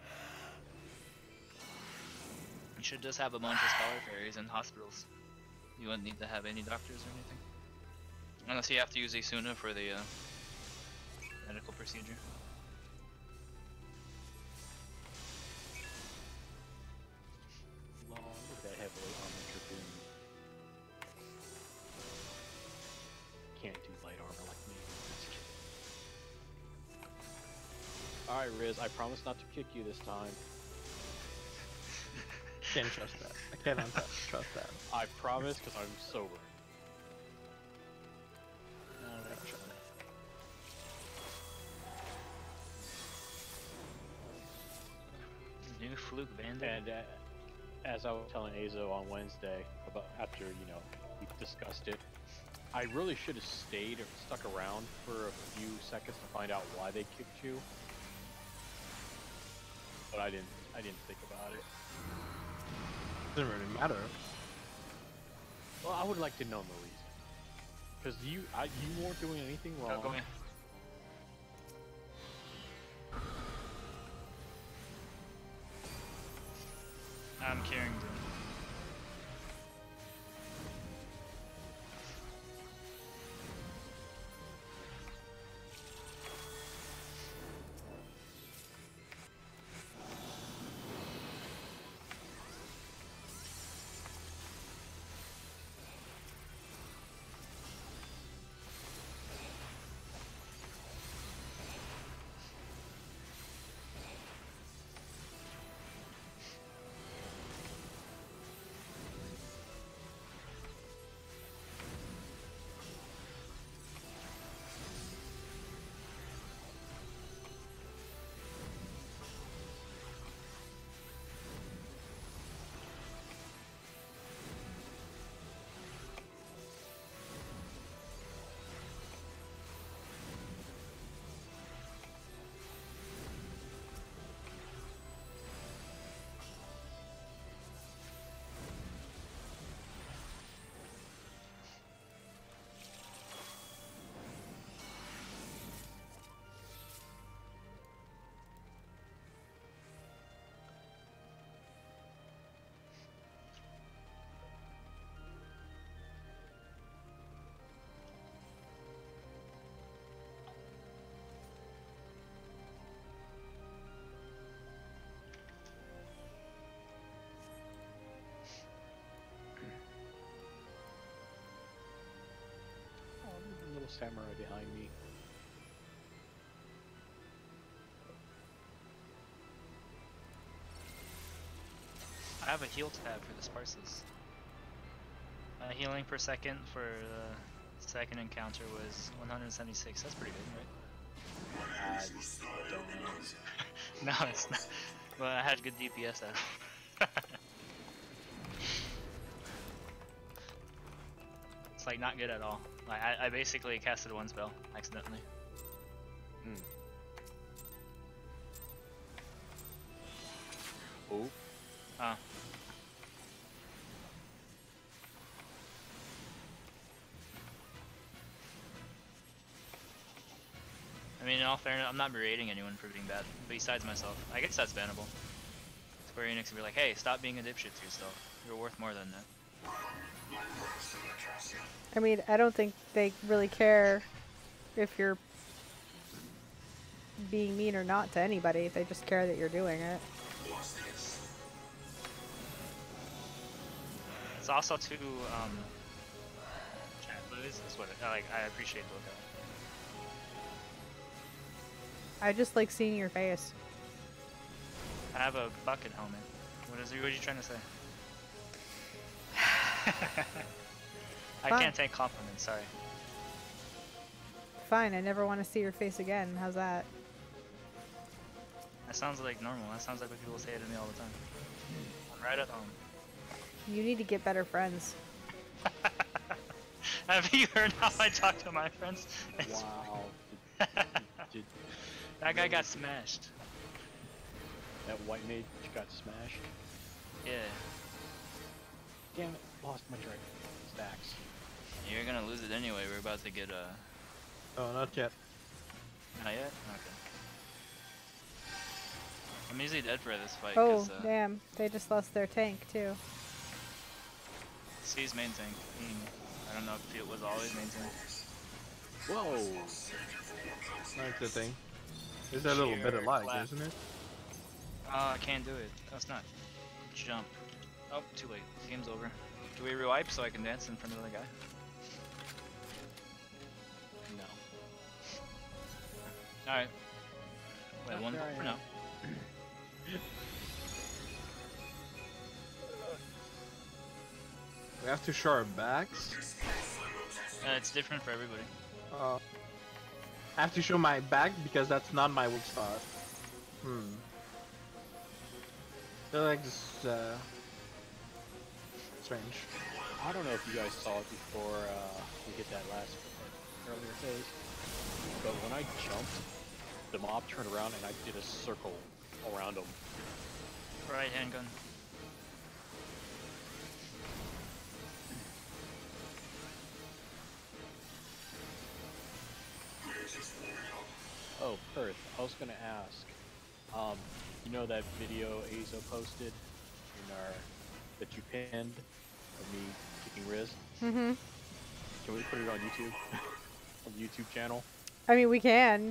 you should just have a bunch of scholar fairies in hospitals. You wouldn't need to have any doctors or anything, unless you have to use Isuna for the uh, medical procedure. Long with that heavily armored dragoon. Can't do light armor like me. Alright, Riz, I promise not to kick you this time. Can't trust that. I cannot trust that. I promise, because I'm sober. Alright, try. New fluke bandit. And uh, as I was telling Azo on Wednesday, about after you know we discussed it, I really should have stayed or stuck around for a few seconds to find out why they kicked you. But I didn't. I didn't think about it. Doesn't really matter. Well, I would like to know the reason. Because you, I, you weren't doing anything wrong. Oh, go in. I'm carrying them. Oh, there's a little samurai behind me. I have a heal tab for the Sparses. Uh, healing per second for the second encounter was one hundred seventy-six. That's pretty good, right? I don't know. No, it's not. Well, I had good D P S out. It's like not good at all. Like I, I basically casted one spell accidentally. Hmm. Oh. Oh. I mean, in all fairness, I'm not berating anyone for being bad, besides myself. I guess that's bannable. Square Enix would be like, hey, stop being a dipshit to yourself. You're worth more than that. I mean, I don't think they really care if you're being mean or not to anybody. They just care that you're doing it. It's also too, um, chat blues is what it, like, I appreciate the look of it. I just like seeing your face. I have a bucket helmet. What is it? What are you trying to say? I Fine. can't take compliments, sorry. Fine, I never want to see your face again. How's that? That sounds like normal. That sounds like what people say to me all the time. I'm right at home. You need to get better friends. Have you heard how I talk to my friends? It's- Wow. Did, did That guy got smashed. that white mage got smashed? Yeah. Damn it! Lost my dragon stacks. You're gonna lose it anyway. We're about to get, uh... Oh, not yet. Not yet? Okay. I'm usually dead for this fight, Oh, cause, uh, damn. They just lost their tank, too. C's main tank. Mm. I don't know if it was always main tank. Whoa! That's the thing. There's a little bit of lag, Clap. isn't it? Oh, I can't do it. That's not. Jump. Oh, too late. Game's over. Do we rewipe so I can dance in front of the guy? No. Alright. Wait, Oh, one there vote I for am. now. We have to show our backs. Uh, it's different for everybody. Uh, I have to show my back because that's not my weak spot. Hmm. I feel like this is uh, strange. I don't know if you guys saw it before uh, we hit that last earlier phase, but when I jumped, the mob turned around and I did a circle around them. Right handgun. Oh, Perth, I was gonna ask, um, you know that video Azo posted in our, that you pinned of me kicking Riz? Mm-hmm. Can we put it on YouTube? On the YouTube channel? I mean, we can.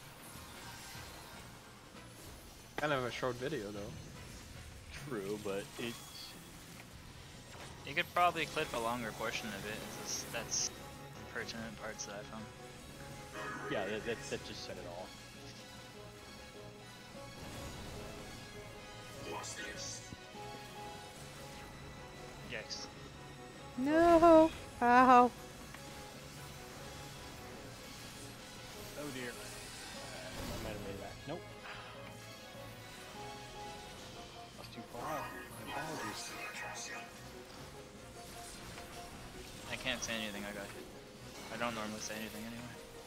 Kind of a short video though. True, but it, You could probably clip a longer portion of it. It's just, that's the pertinent parts that I found. yeah, that, that, that just said it all. Yikes. No. Ow. Oh dear. I might have made that. Nope. That's too far out. My apologies. I can't say anything, I got hit. I don't normally say anything anyway.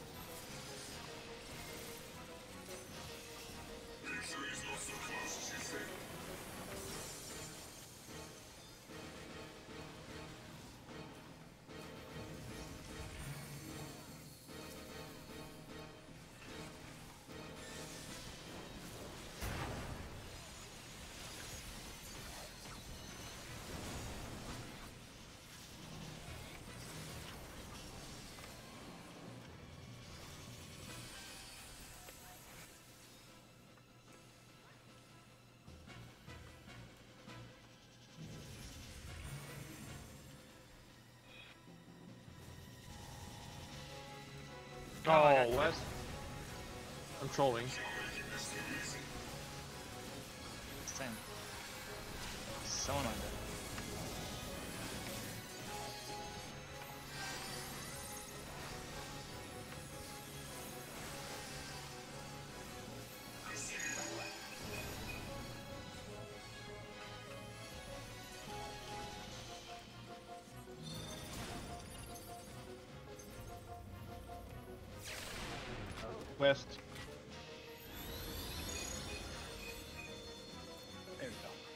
Oh, I got what? I'm trolling. Same. So annoying. West. There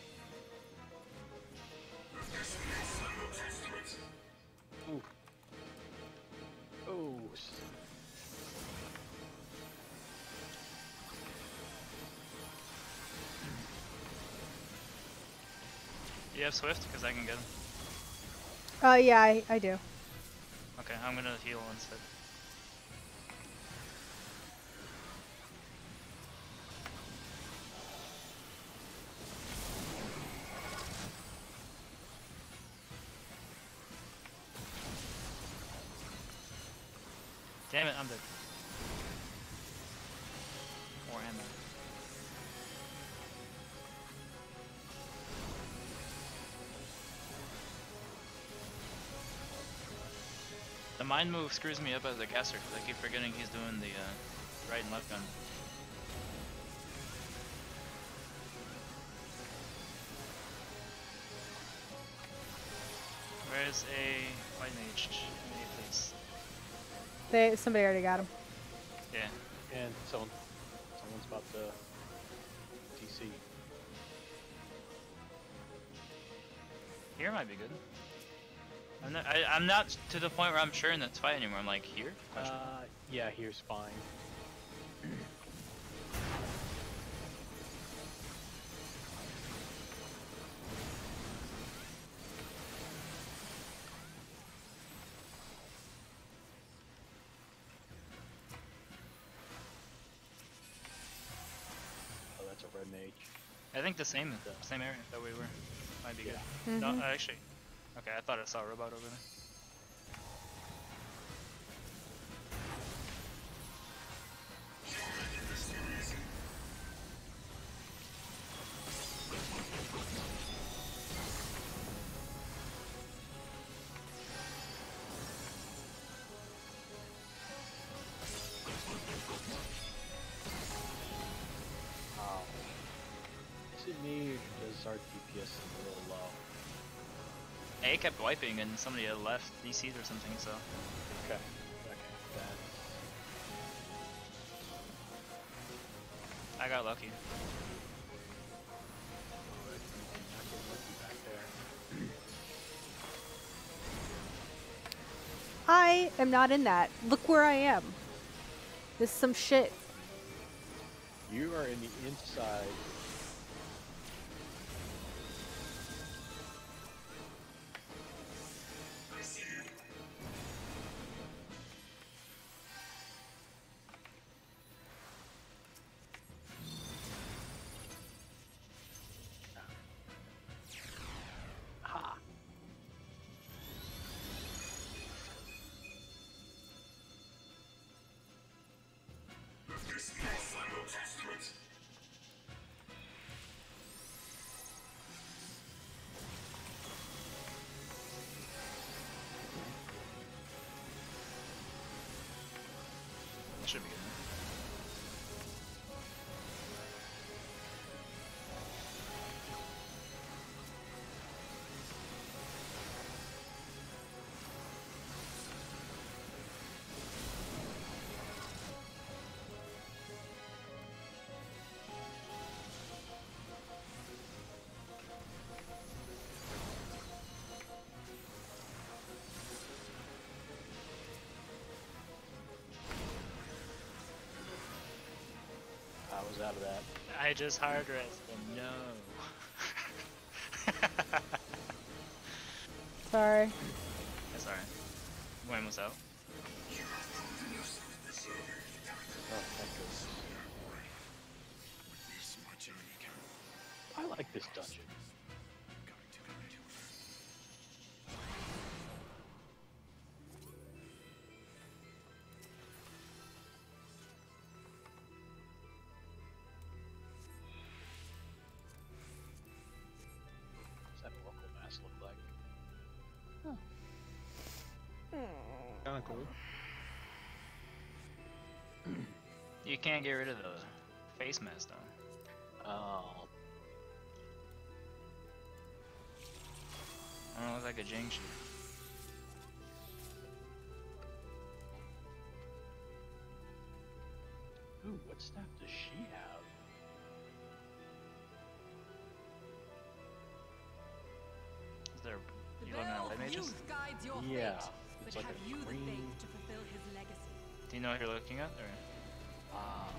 we go. Ooh. Oh. Do you have Swift? Because I can get him. Uh, yeah, I, I do. Okay, I'm gonna heal instead. Damn it, I'm dead. Or am I? The mind move screws me up as a caster because I keep forgetting he's doing the uh, right and left gun. Where's a white mage? Give me please. They somebody already got him. Yeah. And someone, someone's about to T C. Here might be good. I'm not, I, I'm not to the point where I'm sure in this fight anymore. I'm like, here? Question. Uh, yeah, here's fine. Oh, that's a red mage. I think the same same area that we were. Might be good. Mhm. No, actually. Okay, I thought I saw a robot over there. P S is a little low. A kept wiping and somebody had left D Cs or something, so. Okay. Okay. That's... I got lucky. Not getting lucky back there. I am not in that. Look where I am. This is some shit. You are in the inside. Ha! That should be good. I was out of that. I just hard rest and no. Sorry. That's alright. Gwen was out. Oh, thank goodness. I like this dungeon. What's that Oracle mask look like? Kinda cool. You can't get rid of the face mask though. Oh, I don't look like a Jingshi. ooh, what staff does she have? Is there? The You looking at bell white of mages? youth guides your Yeah, fate, it's but like have a you the green- faith to fulfill his legacy? Do you know what you're looking at? Or Ah,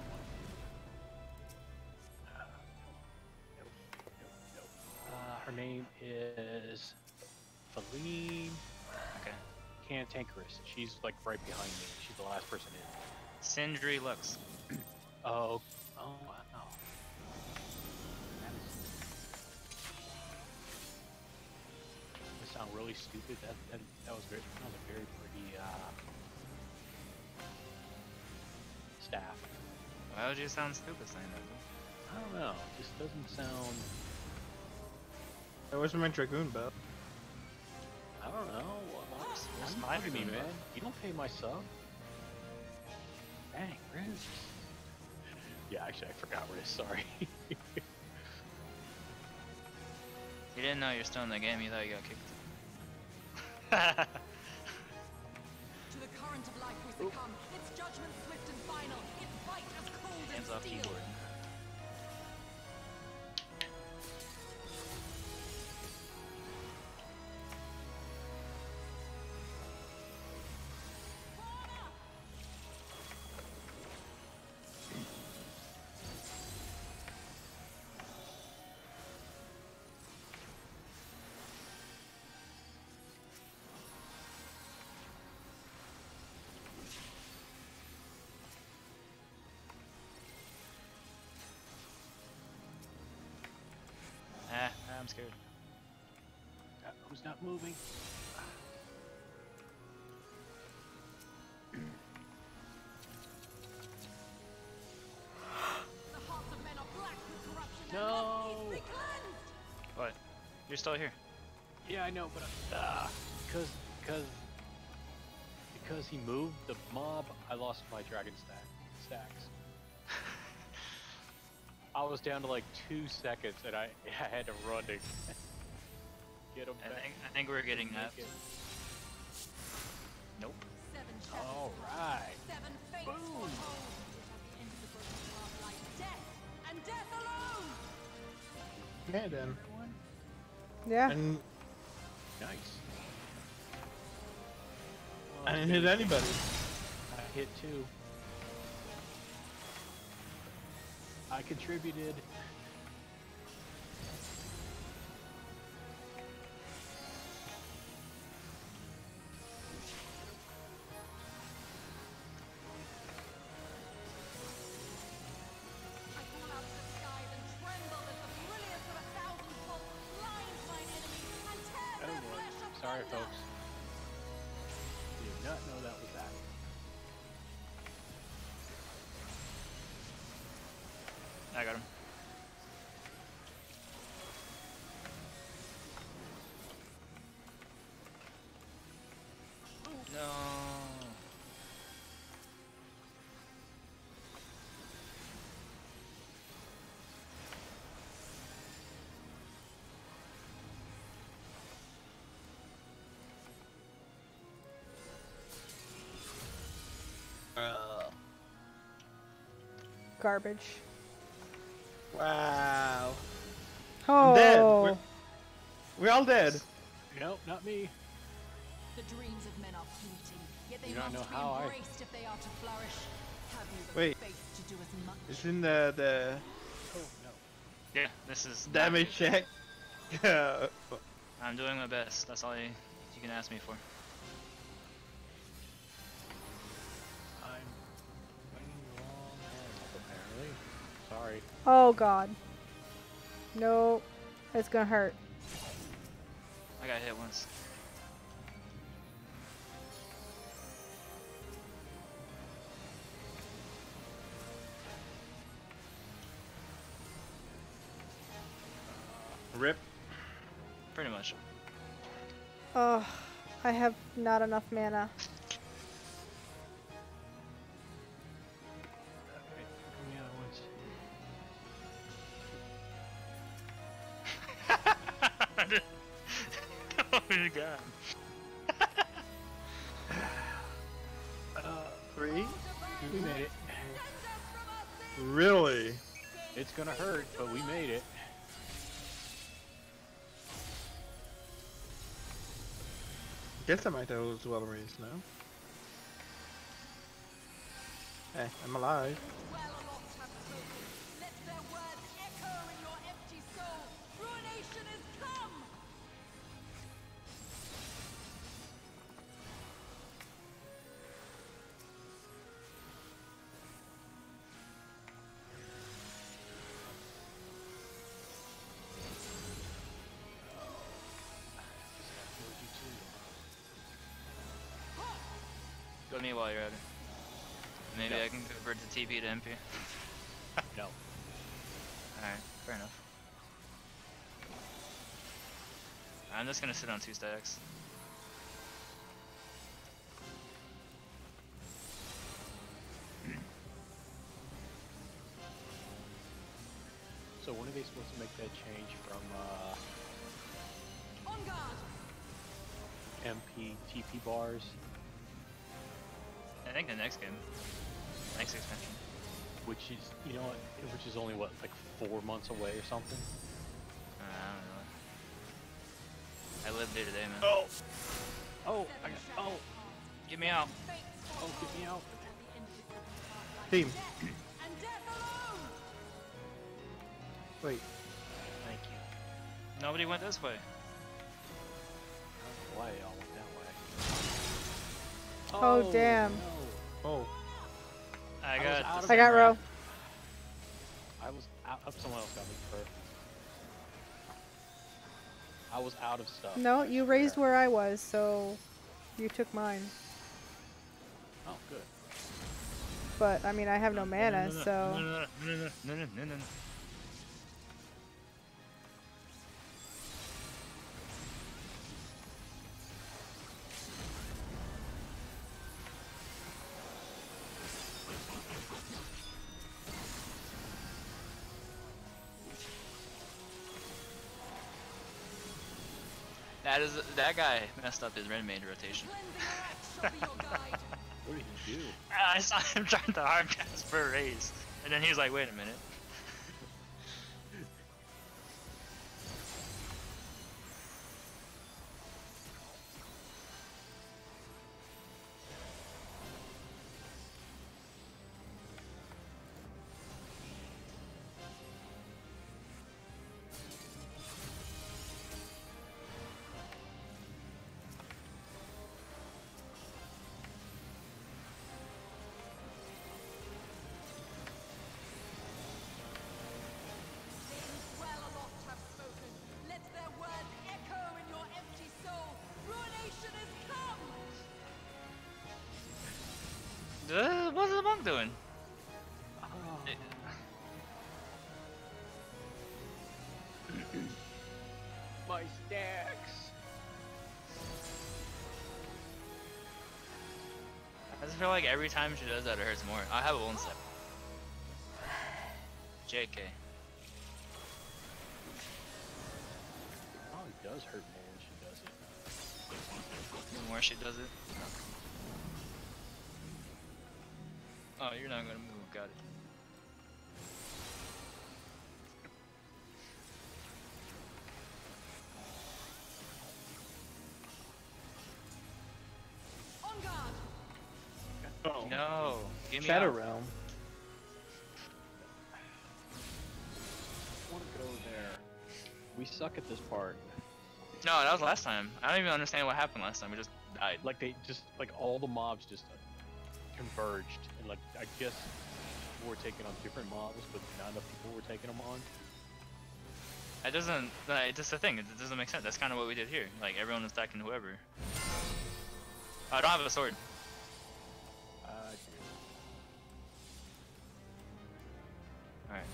uh, nope, nope, nope. Uh, her name is Feline okay. Cantankerous. She's like right behind me. She's the last person in. Sindri Lux. Oh, oh wow. That is. That sound really stupid. That that that was very that was a very pretty uh, staff. Why would you sound stupid saying that? I don't know. It just doesn't sound. That was my Dragoon belt. I don't know. Where's- where's I'm my my me, Dragoon man. belt? You don't pay my sub. Dang, Riz. Yeah, actually, I forgot Riz. Sorry. You didn't know you're still in the game, you thought you got kicked. To the current of life we succumb. Its judgment swift and final. Its bite as cold Hands as off steel. keyboard. Ah, I'm scared. Uh, Who's not moving? The hearts of men are black with corruption. No. And must needs be cleansed. What? You're still here. Yeah, I know, but uh, because because because he moved the mob, I lost my dragon stack stacks. I was down to like two seconds, and I I had to run to get him I back. think I think we're getting that. Make it. Nope. Seven shadows. All right. Seven fates foretold. At the end of the broken path lies death, and death alone. Okay then. Yeah. And Nice. I didn't hit anybody. I hit two. I contributed. I call out to the skies and tremble as the brilliance of a thousand bolts blinds mine enemies and tears Oh their boy. flesh asunder. Sorry, folks. Did not know that was that. I got him. No. Garbage. Wow. Oh. dead. We're- We're all dead. Nope, not me. The dreams of men are fleeting, yet they You don't must know be how I- embraced if they are to flourish. Have you the Wait. faith to do as much? It's in the the Oh no. Yeah, this is not- damage check. Uh, I'm doing my best. That's all you, you can ask me for. I'm fighting the wrong animal, apparently. Sorry. Oh god. No. It's gonna hurt. I got hit once. Rip. Pretty much. Oh, I have not enough mana. Okay, give me the other ones. Oh my god. Three. We made it. Really? It's gonna hurt, but we made it. Guess I might have as well raised now. Hey, I'm alive. Well aloft have spoken. Let their words echo in your empty soul. Ruination is come! Go with me while you're at it. Maybe No. I can convert the T P to M P. No. Alright, fair enough. I'm just gonna sit on two stacks. So when are they supposed to make that change from uh, On guard! M P T P bars? I think the next game. Next expansion. Which is, you know what, which is only what, like four months away or something? Uh, I don't know. I live day to day, man. Oh. Oh, I got, oh, Get me out. oh, get me out. Team. And death alone! Wait. Thank you. Nobody went this way. I don't know why they all went that way. Oh, damn. No. Oh. I I was got. out the of I got same row. route. I was out, oh, someone else got me first. I was out of stuff. No, I you swear. raised where I was, so you took mine. Oh, good. But I mean, I have no No, mana, no, no, so No, no, no, no, no, no, no, no, no. That is that guy messed up his red mage rotation. Cleansing axe shall be your guide. What did he do? I saw him trying to hard cast for a raise, and then he's like, "Wait a minute." Well aloft have spoken. Let their words echo in your empty soul. Ruination is come! Uh, what's the monk doing? Oh. My stacks. I just feel like every time she does that, it hurts more. I have a one step. J K. Probably does hurt more when she does it. The more she does it. Oh, you're not gonna move. Got it. On guard! Oh. No, give me Shadow out. Realm. I want to go there. We suck at this part. No, that was last time. I don't even understand what happened last time. We just died. Like they just like all the mobs just uh, converged, and like I guess people were taking on different mobs, but not enough people were taking them on. It doesn't. Uh, it's just a thing. It doesn't make sense. That's kind of what we did here. Like everyone was attacking whoever. Oh, I don't have a sword. Uh, All right.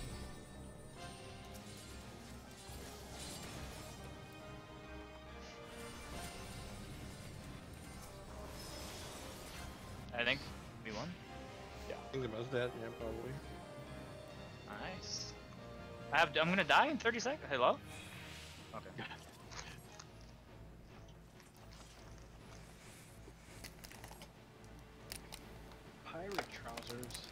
I think we won. I think the most dead, yeah, probably. Nice. I have. I'm gonna die in thirty seconds. Hello. Okay. pirate trousers.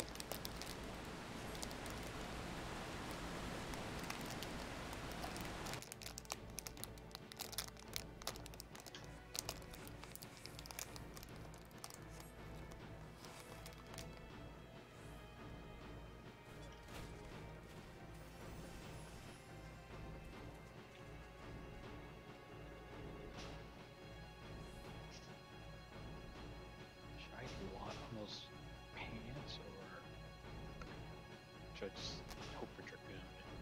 Should I blot on those pants or should I just hope for Dragoon?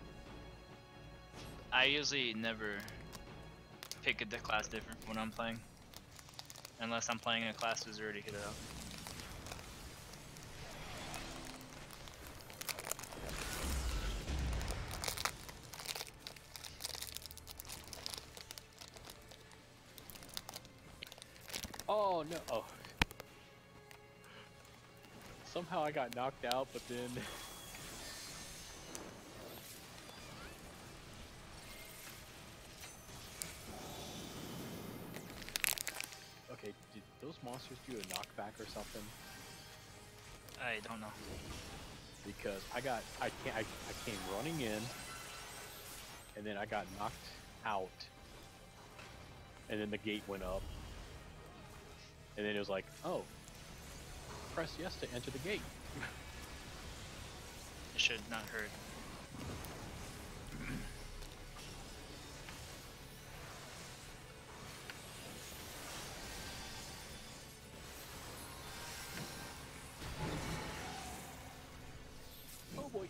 I usually never pick a di- class different when I'm playing, unless I'm playing a class who's already hit it out. Oh no! Oh. Somehow I got knocked out, but then. Okay, did those monsters do a knockback or something? I don't know. Because I got, I can't, I, I came running in, and then I got knocked out, and then the gate went up, and then it was like, oh, press yes to enter the gate. It should not hurt. Oh boy.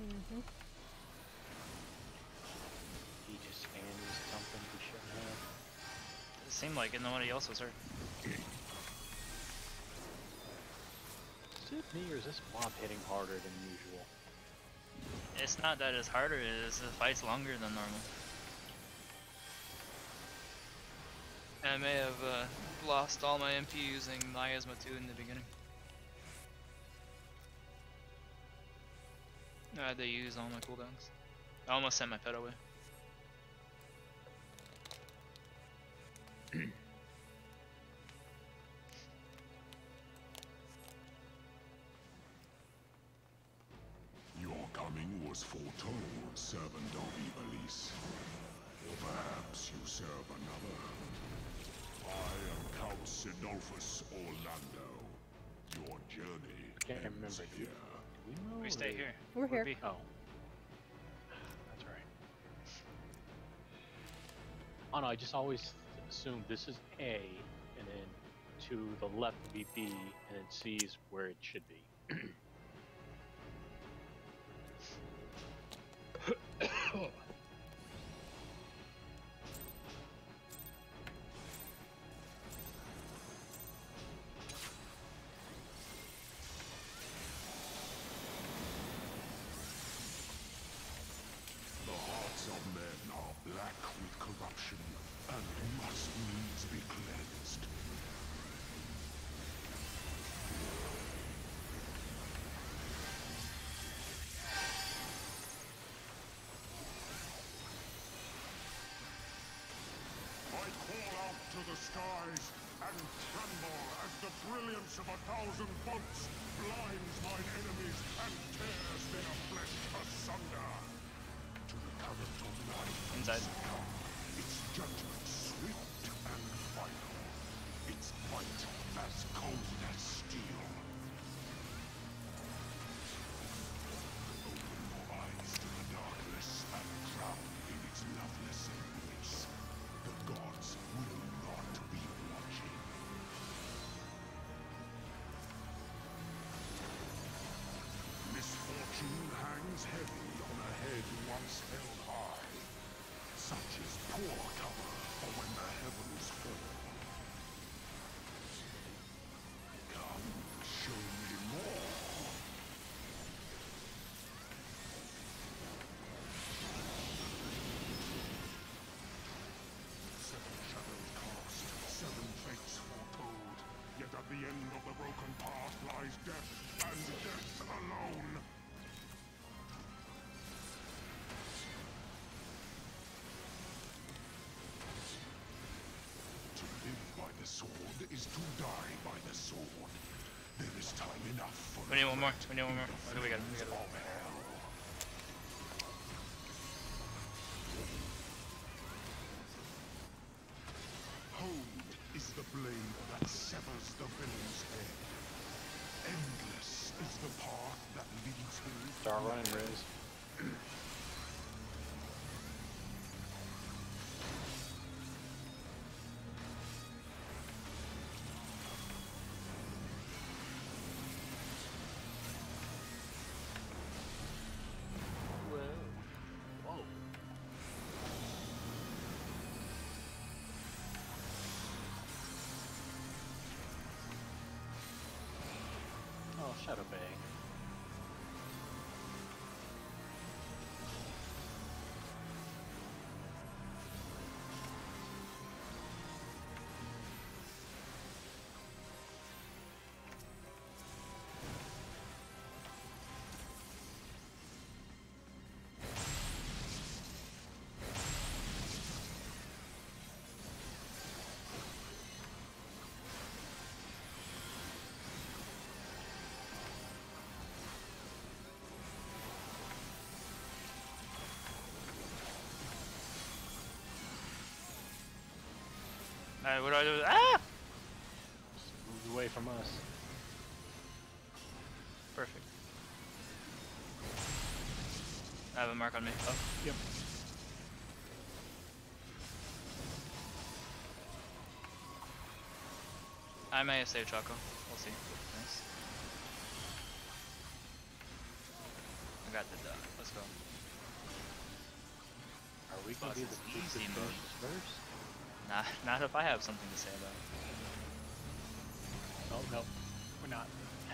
Mm-hmm. He just spammed something he shouldn't have. It seemed like it, nobody else was hurt. Is it me or is this mob hitting harder than usual? It's not that it's harder, it's the fight's longer than normal. I may have uh, lost all my M P using Miasma two in the beginning. I had to use all my cooldowns. I almost sent my pet away. Your coming was foretold, servant of Ivalice. Or perhaps you serve another. I am Count Sinolfus Orlando. Your journey Can't ends remember. here. Do we know? We or- stay here. We're here. B. Oh. That's right. Oh no, I just always assume this is A, and then to the left would be B, and then C is where it should be. The hearts of men are black with corruption and must needs be cleansed. I call out to the skies and tremble as the brilliance of a thousand bolts blinds mine enemies and tears their flesh asunder. To the current of life Inside. come, its judgment swift and final, its might as cold as steel. Open your eyes to the darkness and drown in its loveless embrace. The gods will not be watching. Misfortune hangs heavy on a head once held high. Such is poor cover for when the heavens fall. Come, show me more. Seven shadows cast, seven fates foretold. Yet at the end of the broken path lies death, and death alone. To live by the sword is to die by the sword. There is time enough for We need one more. We need one more. Okay, we got it. We got it. of hell. Honed is the blade that severs the villain's head. Endless is the path that leads him. Start running, Riz. Whoa. Oh, Shadow Bay. Alright, what do I do? Ah! Move away from us. Perfect. I have a mark on me. Oh, Yep. I may have saved Choco. We'll see. Nice. We got the duck. Let's go. Are we gonna be Boss the is easy easy mode. first? Nah, not if I have something to say about it. Oh no, we're not.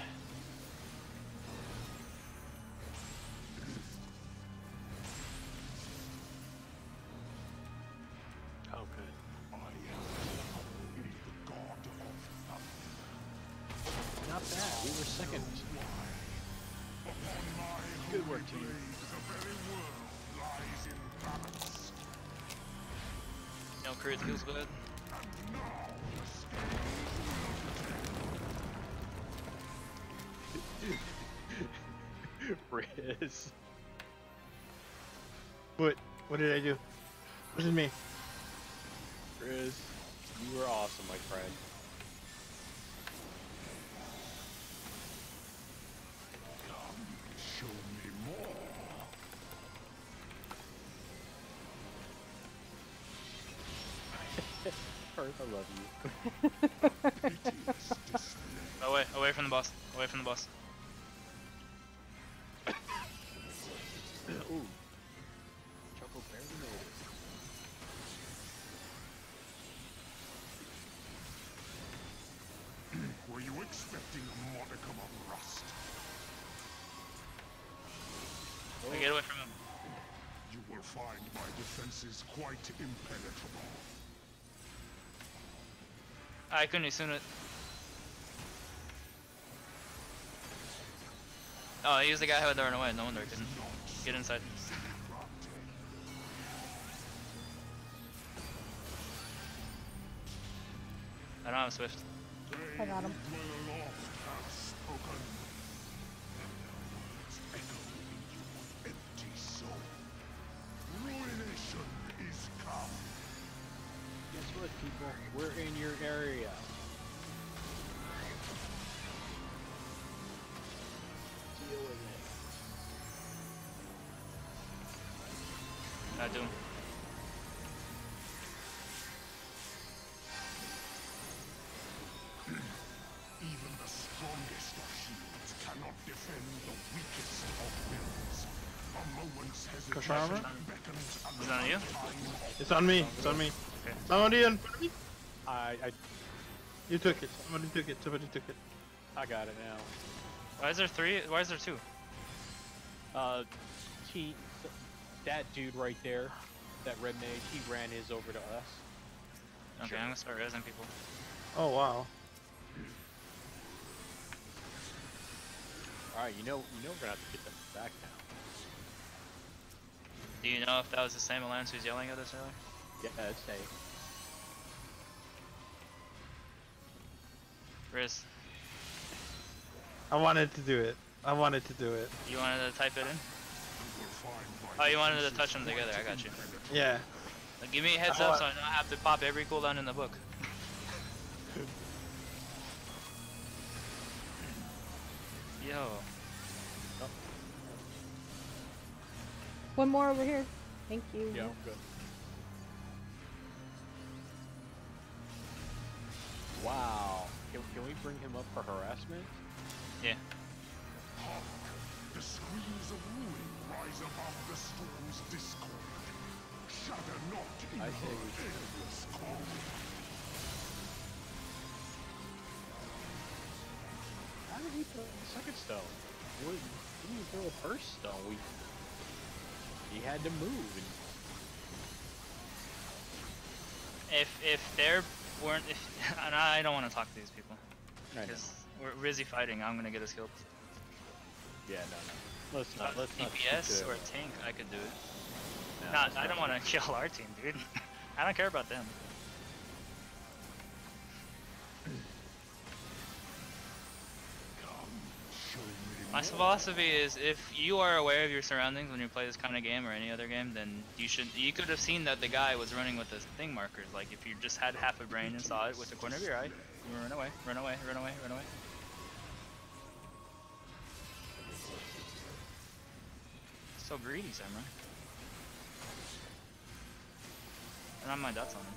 Oh good. I am the god of thunder. Not bad. We were second. Upon my Good holy work, team. blade, the very world lies in balance. No, Kurth feels good. And now the scales Riz. What? What did I do? What is me? Riz, you were awesome, my friend. show me more. Earth, I love you. Piteous display. Away, away from the boss. Away from the boss. Ooh. Trouble barely made it. Were you expecting a modicum of rust? Hey, get away from him. You will find my defenses quite impenetrable. I couldn't soon it. Oh, he was the guy who had to run away. No wonder I couldn't get inside. I don't have Swift. I got him. They who dwell aloft have spoken. Echo in you, empty soul. Ruination is come. Guess what, people? We're in your area. Deal with it. I do. Even the strongest of shields cannot defend the weakest of wills. A moment's Koshara? hesitation beckons Is that on you? It's on me. It's on me. Okay. Somebody in front of me? I, I, You took it. Somebody took it. Somebody took it. I got it now. Why is there three? Why is there two? Uh, he, that dude right there, that red mage, he ran his over to us. Okay, Sure. I'm gonna start resing people. Oh wow. All right, you know, you know, we're gonna have to get them back now. Do you know if that was the same Alliance who's yelling at us earlier? Yeah, it's safe. Riz, I wanted to do it. I wanted to do it. you wanted to type it in? will find my Oh, you wanted to defenses touch them together. I quite got you. impenetrable. Yeah. Like, give me a heads Oh, up I- so I don't have to pop every cooldown in the book. Yo. One more over here. Thank you. Yeah, good. Wow. Can, can we bring him up for harassment? Yeah. Hark! The screams of ruin rise above the storm's discord. Shudder not in I her say we should. endless cold. How did he throw the second stone? What, he didn't even throw the first stone. We, he had to move. And If if there weren't, if and I don't want to talk to these people I know. because we're busy fighting. I'm gonna get us killed. Yeah, no, no. Let's Uh, not. Let's not. D P S stick to or it. tank, I could do it. No, Nah, let's I don't not. want to kill our team, dude. I don't care about them. Come, show me My more. philosophy is if you are aware of your surroundings when you play this kind of game or any other game, then you should you could have seen that the guy was running with the thing markers. Like if you just had half a brain and saw it with the corner of your eye, you would run away, run away, run away, run away. So greedy, Samurai. And I have my dots on him.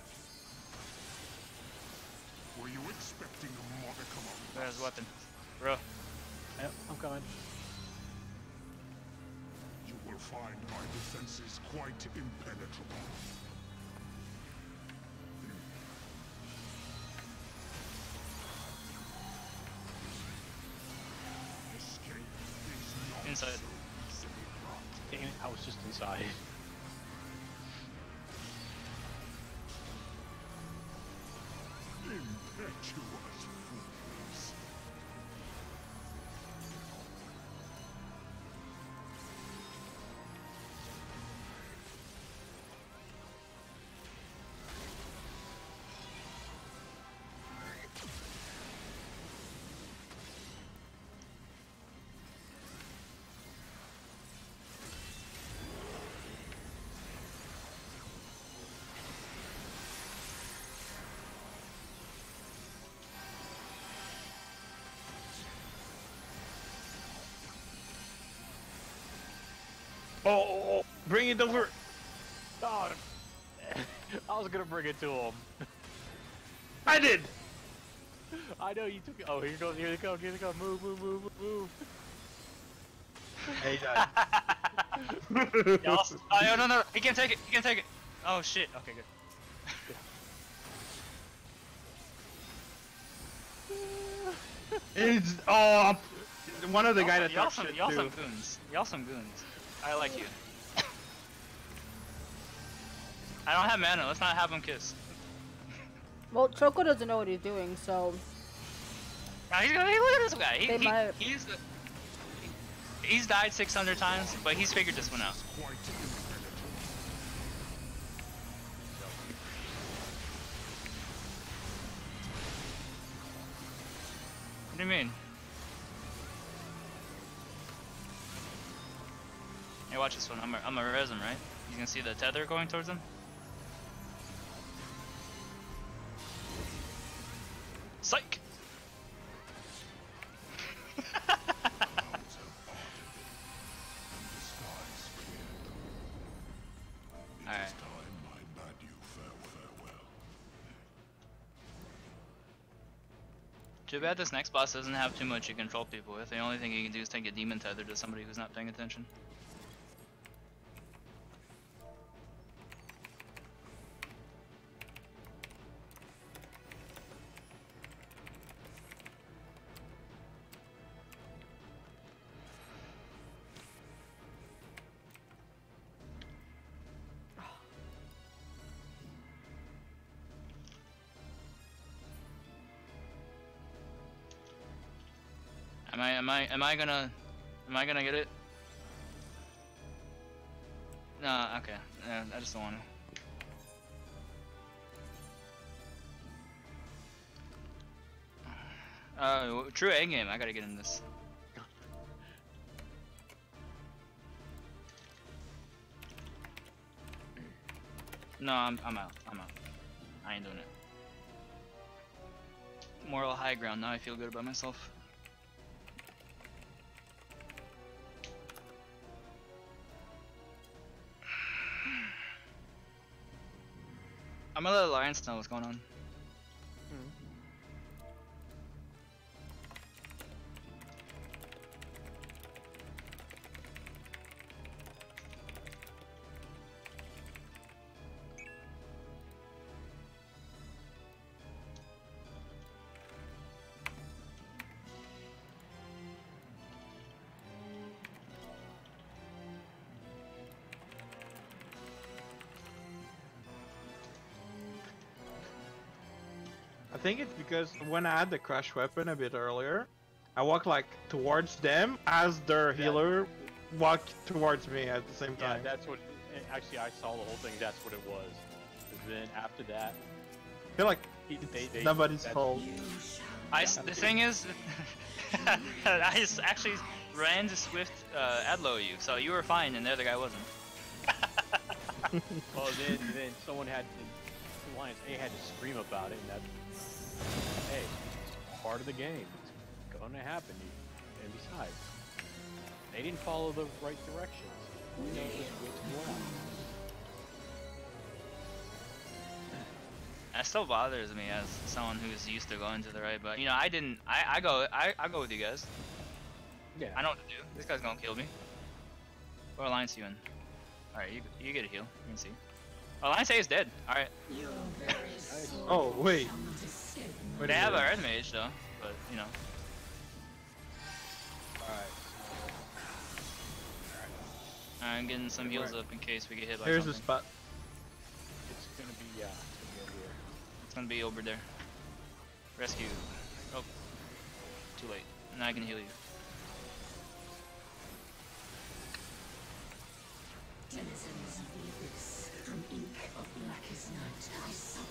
Were you expecting a modicum of There's rust? a weapon. Bro. Yep, I'm coming. find my defenses quite impenetrable. Escape is not Inside. so easily brought. Damn it, I was just inside. Impetuous fools. Oh, oh, oh, bring it over. Oh, I was gonna bring it to him. I did. I know you took it. Oh, here goes. Here they go. Here they go. Move, move, move, move, move. Hey, died. Y'all, oh, no, no, no, he can take it, he can take it. Oh shit, okay, good. It's oh, one of the guy that Y'all talks some, shit y'all too. some goons. Y'all some goons. I like you. I don't have mana, let's not have him kiss. Well, Choco doesn't know what he's doing, so Now he's gonna, hey, look at this guy. He, They he, might- he's, he's died six hundred times, but he's figured this one out. Quite impenetrable. What do you mean? Hey, watch this one. I'm a, I'm a res him, right? You can see the tether going towards him. Psych! Alright. Time I bade you farewell. Too bad this next boss doesn't have too much you control people with. The only thing you can do is take a demon tether to somebody who's not paying attention. Am I, am I, am I gonna, am I gonna get it? No, okay. Yeah, I just don't want to. Uh, true A game. I gotta get in this. No, I'm, I'm out. I'm out. I ain't doing it. Moral high ground. Now I feel good about myself. I'm gonna let Alliance know what's going on. I think it's because when I had the crush weapon a bit earlier, I walked like towards them as their Yeah. healer walked towards me at the same Yeah, time. that's what. and Actually, I saw the whole thing. That's what it was. And then after that, I feel like he, it's they, they, nobody's that's- fault. I s the thing is, I s- actually ran to Swift uh, Adlo you, so you were fine, and the other guy wasn't. Well, then then someone had to, Alliance A had to scream about it, and that. Hey, it's part of the game. It's gonna happen. You, and besides, they didn't follow the right directions. You know, just wait to go out. That still bothers me as someone who's used to going to the right, but you know, I didn't. I I go I I go with you guys. Yeah. I know what to do. This guy's gonna kill me. What alliance you in? Alright, you, you get a heal. You can see. Alliance A is dead. Alright. Oh wait. Wait They a have a minute. red mage though, but you know. Alright. I'm getting some heals up in case we get hit by Here's the something. spot. It's gonna be, yeah, it's gonna be over here. It's gonna be over there. Rescue. Oh. Too late. Now I can heal you. Denizens of the abyss, from ink of blackest night, I summon.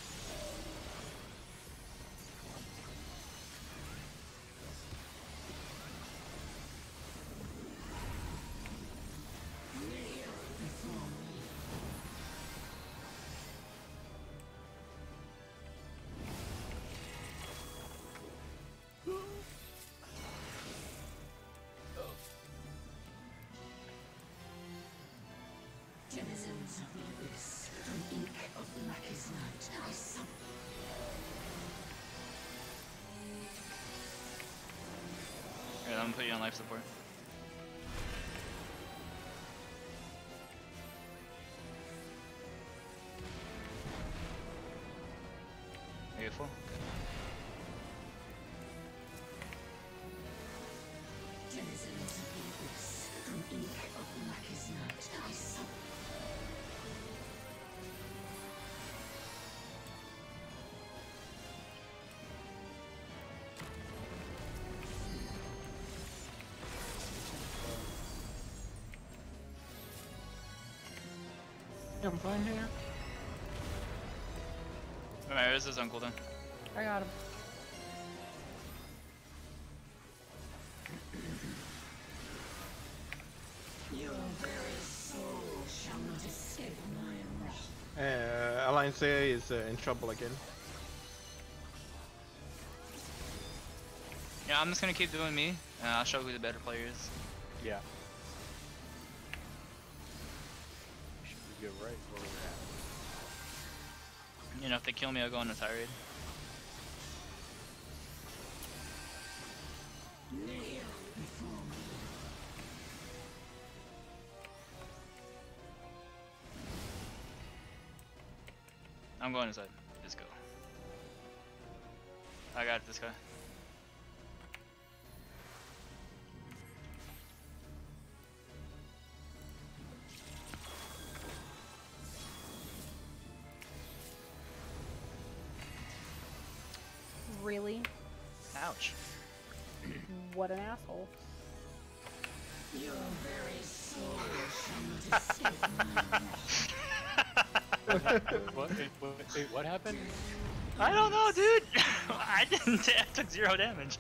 Denizens of the abyss, from ink of blackest night, I summon. Alright, I'm gonna put you on life support. Are you full? Good. Denizens of the abyss, from ink of blackest night, I summon. I'm fine here. Alright, this is on cooldown. I got him. Your very soul shall not escape my wrath. Uh, Alliance A is uh, in trouble again. Yeah, I'm just gonna keep doing me, and I'll show who the better player is. Yeah. Should we go right where we're at? You know, if they kill me, I'll go on a tirade. I'm going inside. Just go. I got this guy. Really? Ouch. What an asshole. Your very soul shall not escape my wrath. What, wait, wait, wait, what happened? I don't know, dude. I didn't. I took zero damage.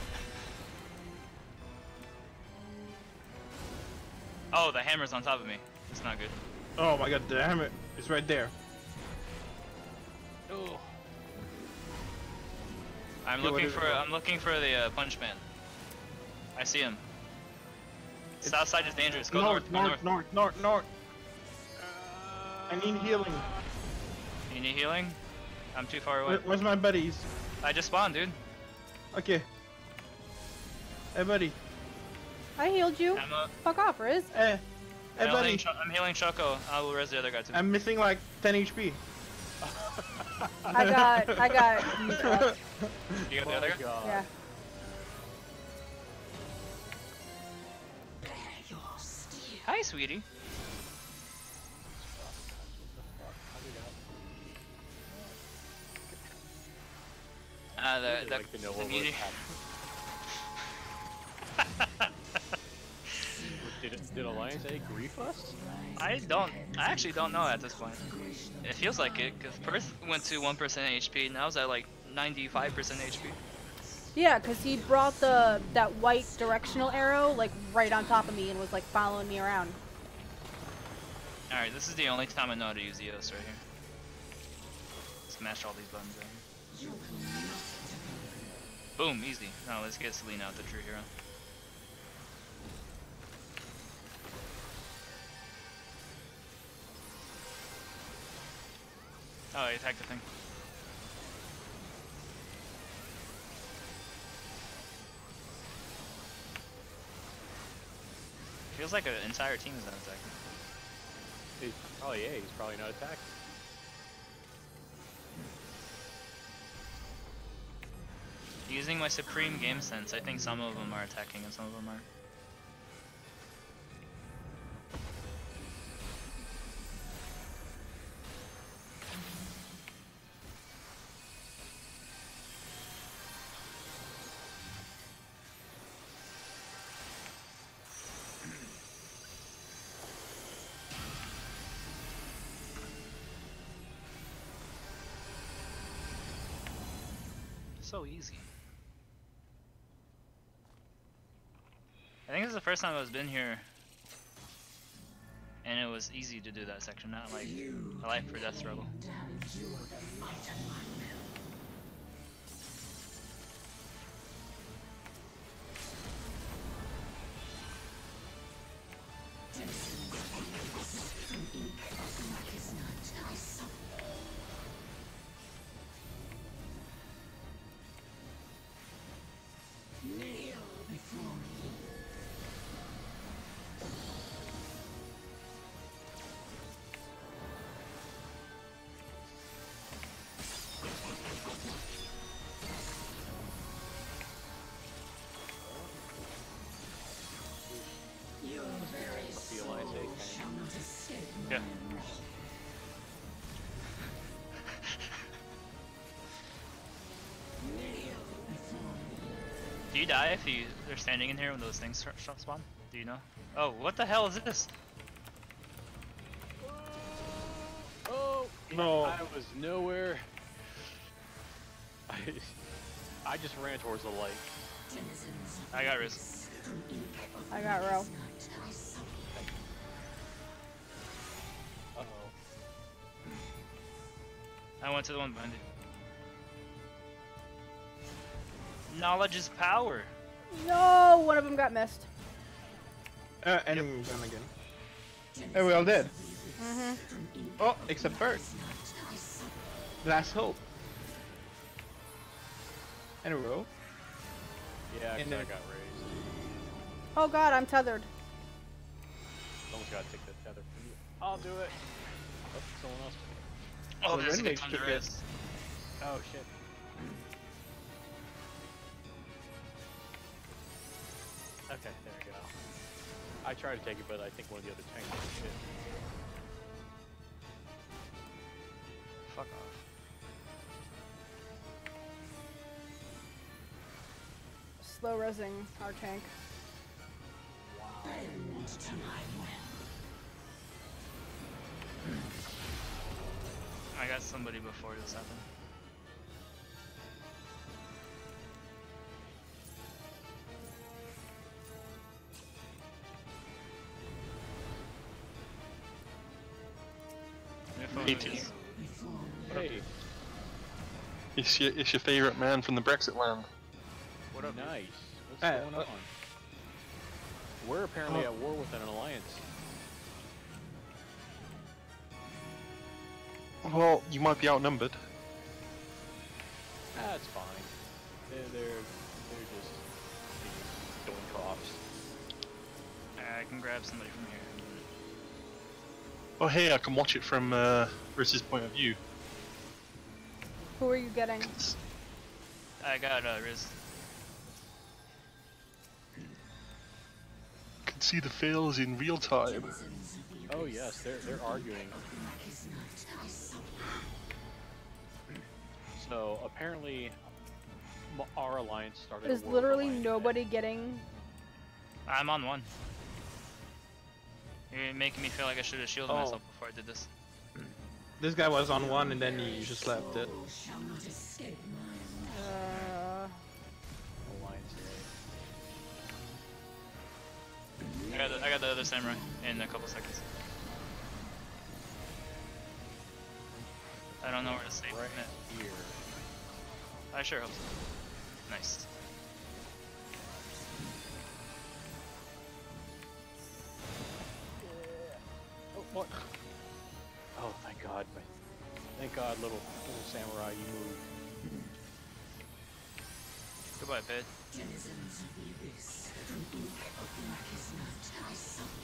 Oh, the hammer's on top of me. It's not good. Oh my god, damn it. It's right there. Oh. I'm Okay, what looking is it for. called? I'm looking for the uh, punch man. I see him. South side is dangerous. Go north. north, Go north, north. north, north, north. I need healing. You need healing? I'm too far away. Where, where's my buddies? I just spawned, dude. Okay. Hey buddy. I healed you. I'm, uh, Fuck off, Riz. Hey. Hey I'm, buddy. healing Cho- I'm healing Choco. I will res the other guy too. I'm missing like ten H P. I got, I got. used up. You got the Oh other my guy? God. Yeah. Bear your steel. Hi, sweetie. Uh, the, I'd the, like to know the what beauty. was happening. Did, it, did Alliance A grief us? I don't. I actually don't know at this point. It feels like it, because Perth went to one percent H P, and I was at like ninety-five percent H P. Yeah, cause he brought the that white directional arrow like right on top of me and was like following me around. Alright, this is the only time I know how to use E O S right here. Smash all these buttons right here. Boom, easy. Now let's get Selena out, the true hero. Oh, he attacked the thing. Feels like an entire team is not attacking. He's probably, yeah, he's probably not attacking. Using my supreme game sense, I think some of them are attacking and some of them aren't. So easy. I think this is the first time I've been here and it was easy to do that section, not like a life or death struggle. Yeah. Do you die if you are standing in here when those things start spawn? Do you know? Oh, what the hell is this? Oh No. I was nowhere. I I just ran towards the light. I got Riz. I got row. Uh oh. I went to the one behind you. Knowledge is power. No, one of them got missed. Uh, enemy gun again. Hey, we all dead. Mhm. Oh, except Bert. Last hope. And a row. Yeah, 'cause And I then- got raised. Oh god, I'm tethered. Someone's gotta take the tether from you. I'll do it. Oh, someone else. Oh, The there's a good Renegades ton took of it. Riz. Oh shit. Okay, there we go. I tried to take it, but I think one of the other tanks took it. Fuck off. Slow resing our tank. I got somebody before this happened. It is. Hey, It's your, it's your favourite man from the Brexit land. what up? Nice. What's Hey, going uh, on? We're apparently oh. at war with an alliance. Well, you might be outnumbered. That's fine. They're they're they're just doing troughs. I can grab somebody from here. Oh hey, I can watch it from uh, Riz's point of view. Who are you getting? I got uh, Riz. Can see the fails in real time. Oh yes, they're they're arguing. So apparently, m- our alliance started. a There's war with literally alliance nobody getting. I'm on one. You're making me feel like I should have shielded Oh. myself before I did this. This guy was on one and then he just left it. Uh, alliance. I got the, I got the other samurai in a couple seconds. I don't know where to save Right it. here. I sure hope so. Nice. Oh, what? Oh, thank God. but- Thank God, little little samurai, you moved. Goodbye, Pid.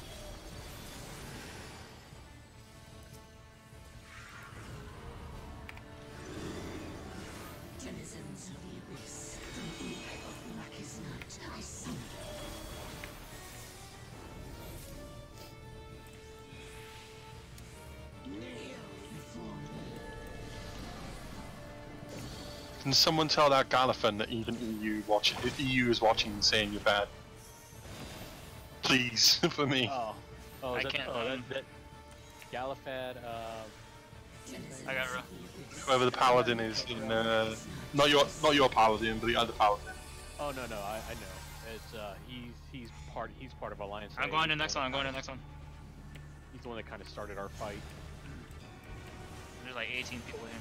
Can someone tell that Galifan that even E U watching, E U is watching and saying you're bad? Please, for me. Oh, oh, I is that, can't, oh, um, that, that Galifad, uh, I got Ro. Whoever the paladin is in, uh, not your, not your paladin, but the other paladin. oh no, no, I, I know. It's, uh, he's, he's part, he's part of Alliance I'm A. going to He's the next the one, I'm going to the that next one. kinda- He's the one that kind of started our fight. There's like eighteen people here.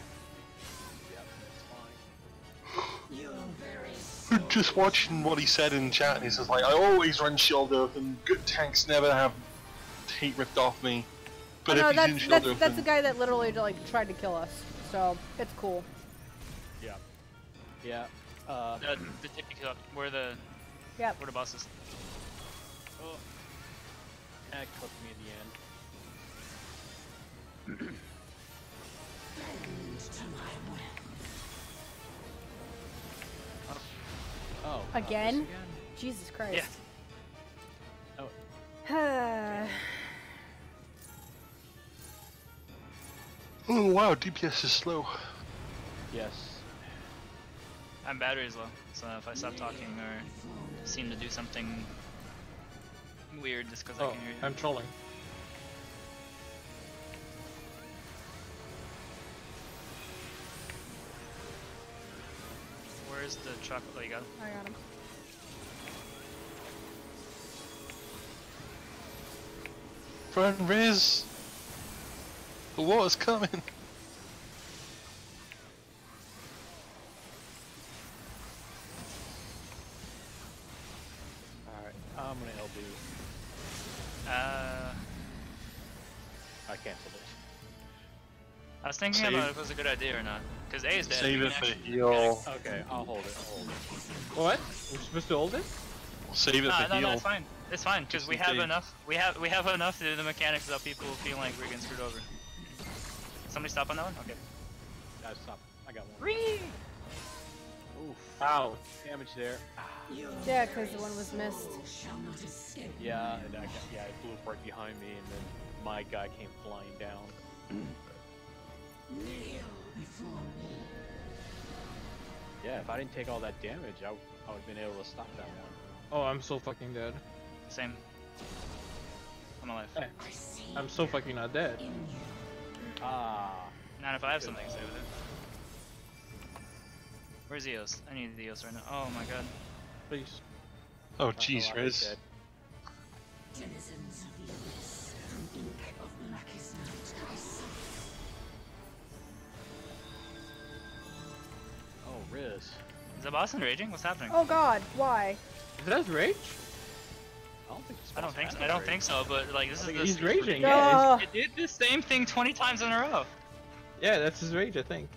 Yep, that's fine. Just watching what he said in chat, and he says like, I always run shield open, good tanks never have hate ripped off me. But oh, no, if he's in that's shield that's open, that's the guy that literally like tried to kill us. So it's cool. Yeah. Yeah, uh, Uh, the tippy cup, where the, Yep. where the boss is. oh, that cooked me in the end. Oh, uh, Again? this Jesus Christ. Yeah. Yeah. oh wow, D P S is slow. Yes. I'm battery's low, so if I stop talking or seem to do something weird just because I Oh, can hear you. I'm trolling. Where's the truck? Oh, you got it? I got him. Run, Riz! The water's coming! Alright, I'm gonna L B. Uh, I canceled it. I was thinking Save- about if it was a good idea or not. Because A is dead. Save we it can for actually- heal. Okay, I'll hold it, I'll hold it. What? We're supposed to hold it? Save it Nah, for no, no, heal. it's fine. It's fine because Just we in have case. enough. We have we have enough to do the mechanics without people feeling like we're getting screwed over. Somebody stop on that one? Okay. Guys, stop. I got one. Oof. Ow. Damage there. Yeah, because the one was missed. Yeah, and I got, yeah, it blew up right behind me, and then my guy came flying down. Yeah, if I didn't take all that damage, I, I would have been able to stop that one. Oh, I'm so fucking dead. Same. I'm alive. Hey, I'm so fucking not dead. Ah. Not if I have something to say with it. Where's Eos? I need Eos right now. Oh my god. Please. Oh Not jeez, a lot is Riz. dead. Oh, Riz. Is the boss enraging? What's happening? Oh God, why? Is that rage? I don't think. this I don't boss think has so. I don't rage. think so. But like this I is think the he's s- raging. Duh. Yeah, It did the same thing twenty times in a row. yeah, that's his rage, I think.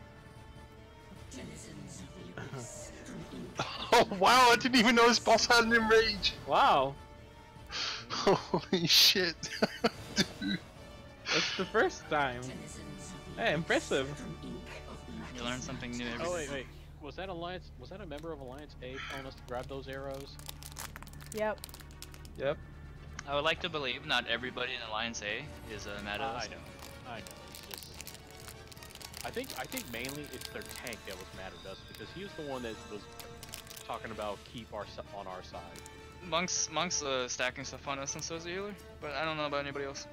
Oh wow, I didn't even know this boss had an enrage! Wow, Holy shit. Dude. that's the first time. Hey, impressive. You learn something new every Oh day. wait, wait. Was that Alliance? Was that a member of Alliance A telling us to grab those arrows? Yep. Yep. I would like to believe not everybody in Alliance A is uh, mad Uh, at I us. know. I know. It's just. I think. I think mainly it's their tank that was mad at us because he was the one that was talking about keep our s- on our side. Monk's Monk's uh, stacking stuff on us and so is the healer, but I don't know about anybody else.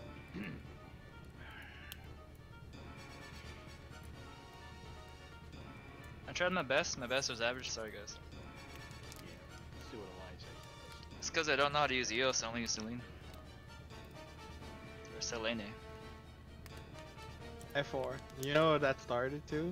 I tried my best. My best was average. Sorry guys. Yeah. Let's see what Alliance A does. It's because I don't know how to use Eos. I only use Selene or Selene. F four. You know what that started to?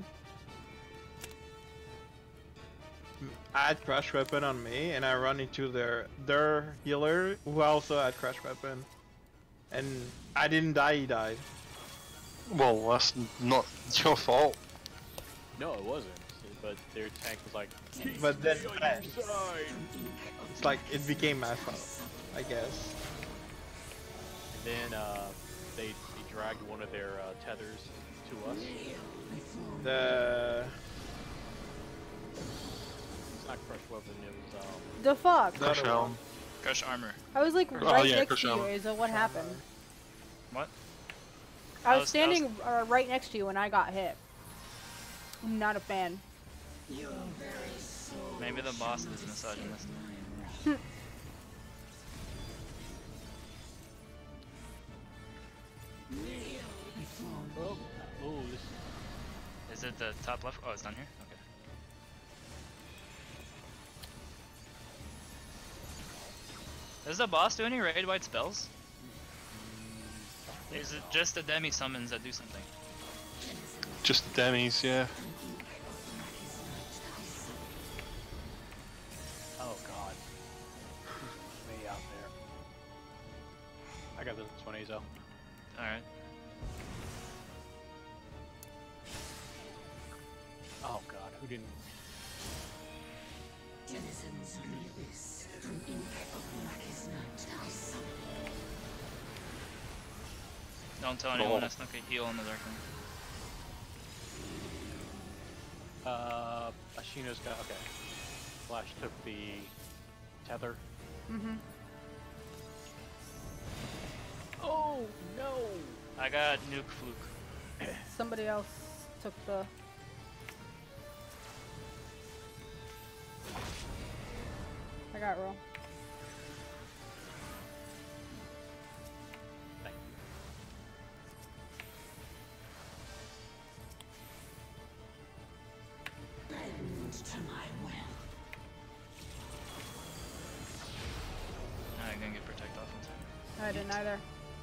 I had crush weapon on me, and I run into their their healer who also had crush weapon, and I didn't die. He died. Well, that's not your fault. No, it wasn't. But their tank was like. But then "Stay on I- your side." it's like it became my fault, I guess. And then uh, they, they dragged one of their uh, tethers to us. The It's not crush weapon. It was um. The fuck? The Crush other Helm. Crush armor. I was like Oh, right yeah, next Crush to you, Helm. Asa. What happened? What? I I was was- I was- standing uh, right next to you when I got hit. I'm not a fan. Maybe the boss is misogynist. Oh, oh, this. Is it the top left? Oh, it's down here? Okay. Does the boss do any raid wide spells? Is it just the demi summons that do something? Just the demis, yeah. Oh god. Me out there. I got this one, Azo. Alright. Oh god, who didn't? Denizens of the abyss, from ink of blackest night I summon. Don't tell anyone I snuck a heal in the dark room. Uh, Ashina's got, okay. Flash took the tether. Mm-hmm. Oh, no! I got nuke fluke. Somebody else took the. I got roll. Thank you. Bend to my will. I didn't get protect off in time. I didn't either.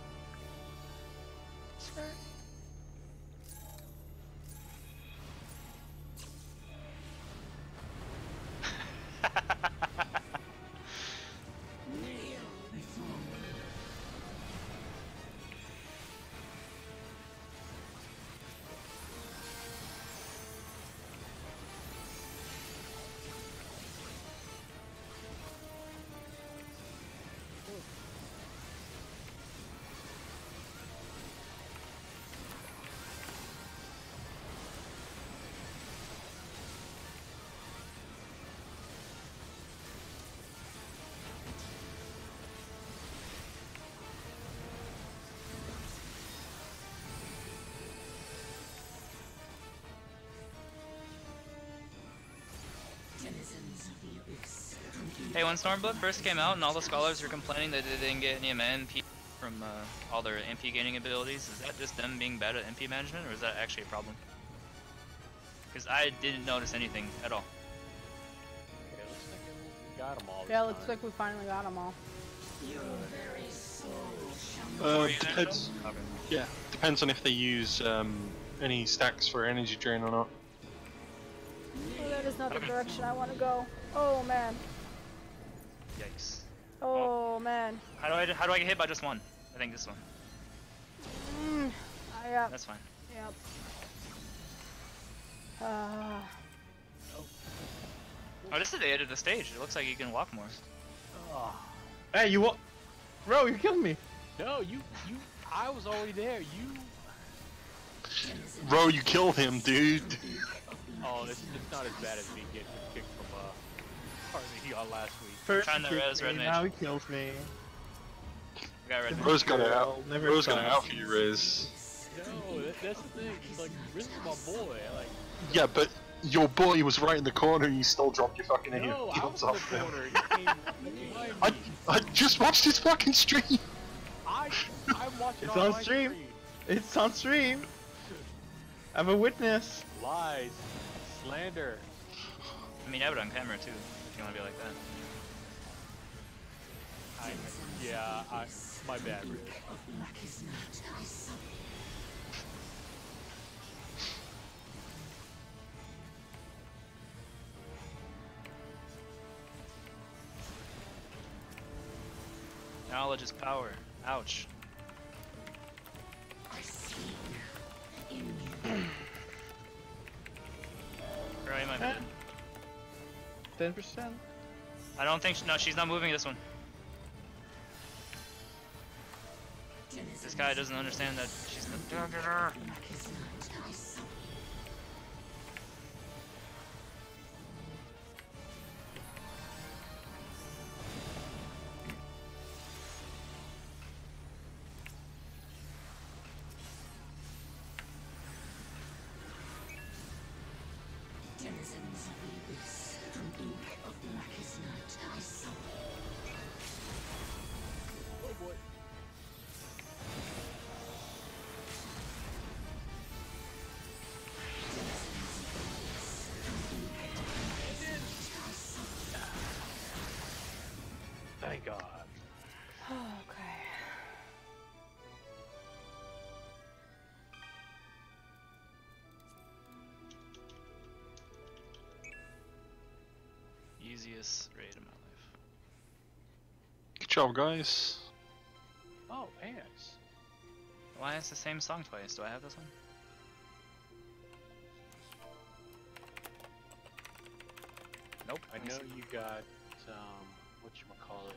Denizens of the abyss, from ink Hey, when Stormblood first came out and all the scholars were complaining that they didn't get any M P from uh, all their M P gaining abilities, is that just them being bad at M P management, or is that actually a problem? Because I didn't notice anything at all. Okay, looks like we got them all. Yeah, this looks time. like we finally got them all. your very soul shall Uh, you there, depends. Okay. Yeah, depends on if they use um, any stacks for energy drain or not. Oh, that is not the direction I want to go. Oh man. Yikes. Oh man. How do I how do I get hit by just one? I think this one. Mm. I, yep. That's fine. Yep. Uh, Oh, this is the end of the stage. It looks like you can walk more. Oh. Hey, you what? Bro, you killed me. No, you, you, I was already there. You. Bro, you killed him, dude. Oh, it's, it's not as bad as me getting kicked from uh, part of the uh, last week. First Trying to he res kicked red me, mage. now he kills me. We got red. Bro's got it out. Never Bro's got it stop. out for you, Riz. No, that, that's the thing. It's like, Riz is my boy. I like. Yeah, but your boy was right in the corner and you still dropped your fucking No, I heels was in the off him. corner. He came behind I, me. I just watched his fucking stream. I, I'm watching It's on, on my stream. It's on stream. I'm a witness. Lies, slander. I mean, I have it on camera too, if you want to be like that. I, yeah, I, my bad, Riz. of blackest night I summon. Knowledge is power. Ouch. I see in you. Girl, you might be Eh. dead. Ten percent. I don't think. She, no, she's not moving this one. This guy doesn't understand that she's not. Blackest night I summon. Oh boy. Thank God. Okay. Easiest raid of my life. Good job, guys. Oh, ants. Why is the same song twice? Do I have this one? Nope. I let me know see. you got, um, whatchamacallit.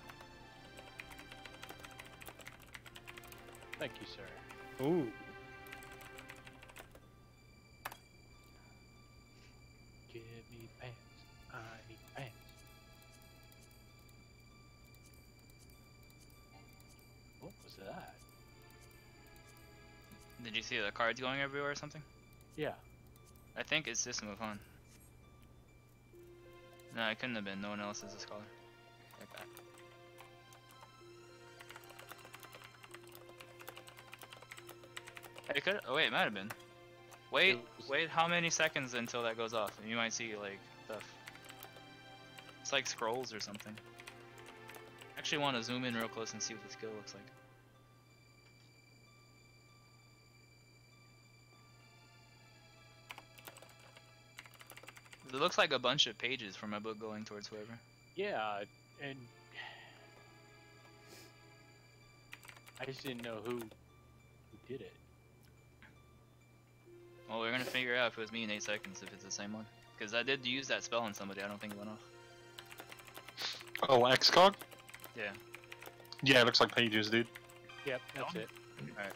Thank you, sir. Ooh. Give me pants. I need pants. What was that? Did you see the cards going everywhere or something? Yeah. I think it's System of Fun. No, it couldn't have been. No one else is a scholar. Like that. It could. Oh wait, it might have been. Wait, It was- wait. How many seconds until that goes off? And you might see like stuff. It's like scrolls or something. I actually want to zoom in real close and see what the skill looks like. It looks like a bunch of pages from my book going towards whoever. Yeah, and I just didn't know who who did it. Well, we're gonna figure out if it was me in eight seconds if it's the same one. Because I did use that spell on somebody. I don't think it went off. Oh, Xcog? Yeah. Yeah, it looks like pages, dude. Yep, that's it. Alright.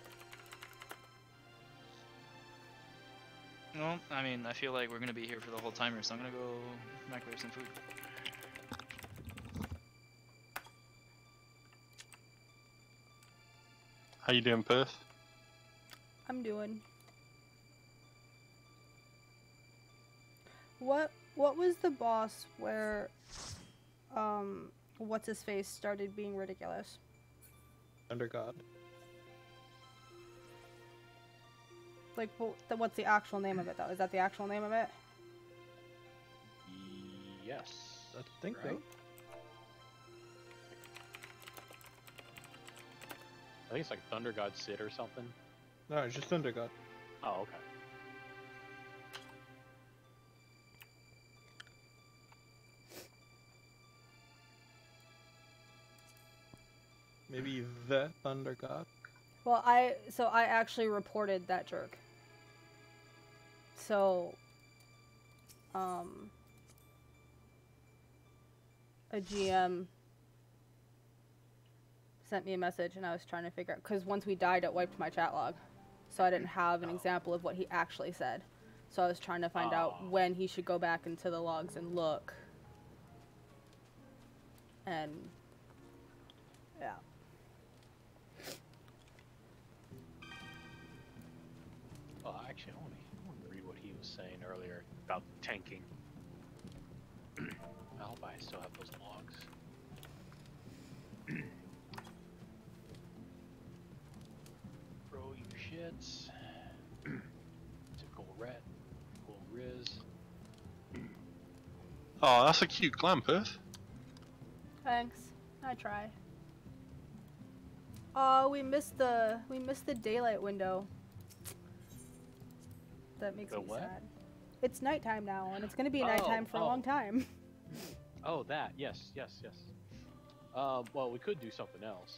Well, I mean, I feel like we're gonna be here for the whole timer, so I'm gonna go microwave some food. How you doing, Perth? I'm doing. What what was the boss where um what's his face started being ridiculous? Under God. Like what the, what's the actual name of it though? Is that the actual name of it? Yes. I think right? so. I think it's like Thunder God Sid or something. No, it's just Under God. Oh, okay. Maybe the Thunder God. Well, I so I actually reported that jerk. So um a G M sent me a message and I was trying to figure out because once we died it wiped my chat log. So I didn't have an example of what he actually said. So I was trying to find out Oh. when he should go back into the logs and look. And yeah. Well, actually, I want to, I want to read what he was saying earlier about tanking. I hope I still have those logs. Bro, you shits. Typical ret. Typical Riz. Oh, that's a cute glam, Perth. Thanks. I try. Oh, we missed the we missed the daylight window. That makes The me what? sad. It's nighttime now, and it's gonna be Oh, nighttime for a oh. long time. Oh, that. Yes, yes, yes. Uh, well, we could do something else.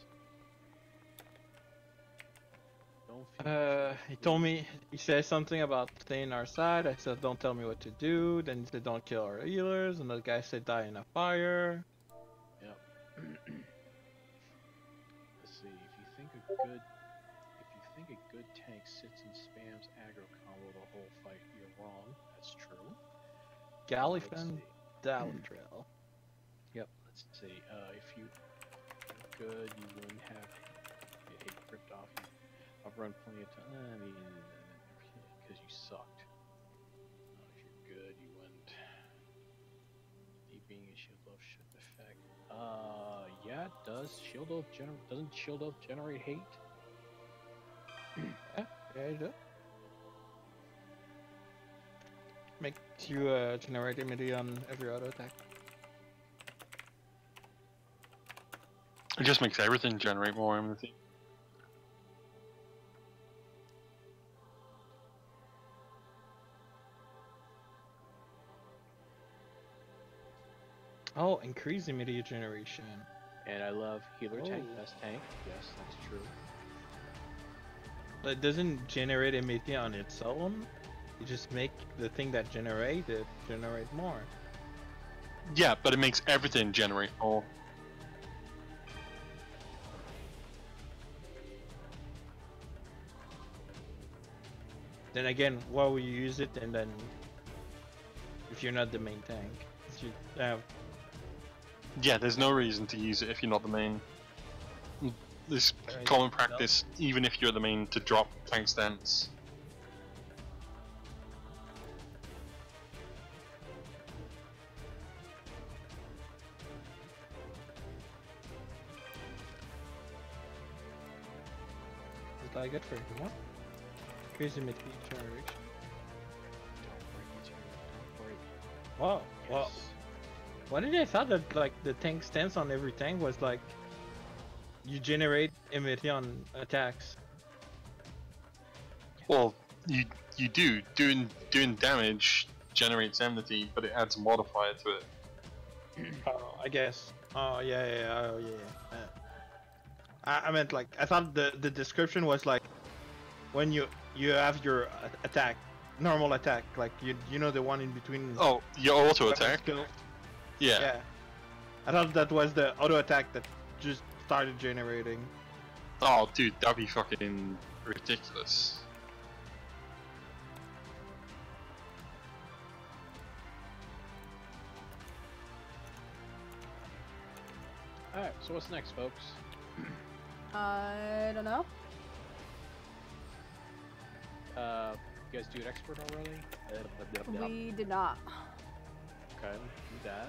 Don't feel Uh, he told me, he said something about staying our side. I said, don't tell me what to do. Then he said, don't kill our healers. And the guy said, die in a fire. Yep. Let's see. If you think a good, if you think a good tank sits and spams aggro combo the whole fight, you're wrong. That's true. Gallifan Let's Dalatrail. Yep. Let's see. Uh, if you are good, you wouldn't have get hate ripped off. You, I've run plenty of time. I mean, because you sucked. Uh, if you're good, you wouldn't Oath should affect. Uh, yeah, it does. Shield Oath gener- doesn't Shield Oath generate hate? Yeah, yeah, you do. Makes you uh, generate immunity on every auto attack. It just makes everything generate more immunity. Oh, increase immediate generation. And I love healer tank, Oh. best tank. Yes, that's true. But it doesn't generate immunity on its own. You just make the thing that generated generate more. Yeah, but it makes everything generate more. Then again, why will you use it? And then, if you're not the main tank, you have. Yeah, there's no reason to use it if you're not the main. This Alright, common no. practice, even if you're the main, to drop tank stance. Is that good for everyone? Increase immediate generation. Don't break material. Don't break. Wow. Wow. Yes. Why did I thought that like the tank stance on every tank was like you generate immunity on attacks? Well, you you do doing doing damage generates enmity, but it adds a modifier to it. Oh, I guess. Oh yeah, yeah, yeah, oh yeah. yeah. I, I meant like I thought the the description was like when you you have your a- attack, normal attack, like you you know the one in between. Oh, your auto weapon attack. skill. Yeah. Yeah. I thought that was the auto attack that just started generating. Oh, dude, that'd be fucking ridiculous. Alright, so what's next, folks? I don't know. Uh, you guys do an expert already? Uh, blah, blah, blah. We did not. Okay, do that.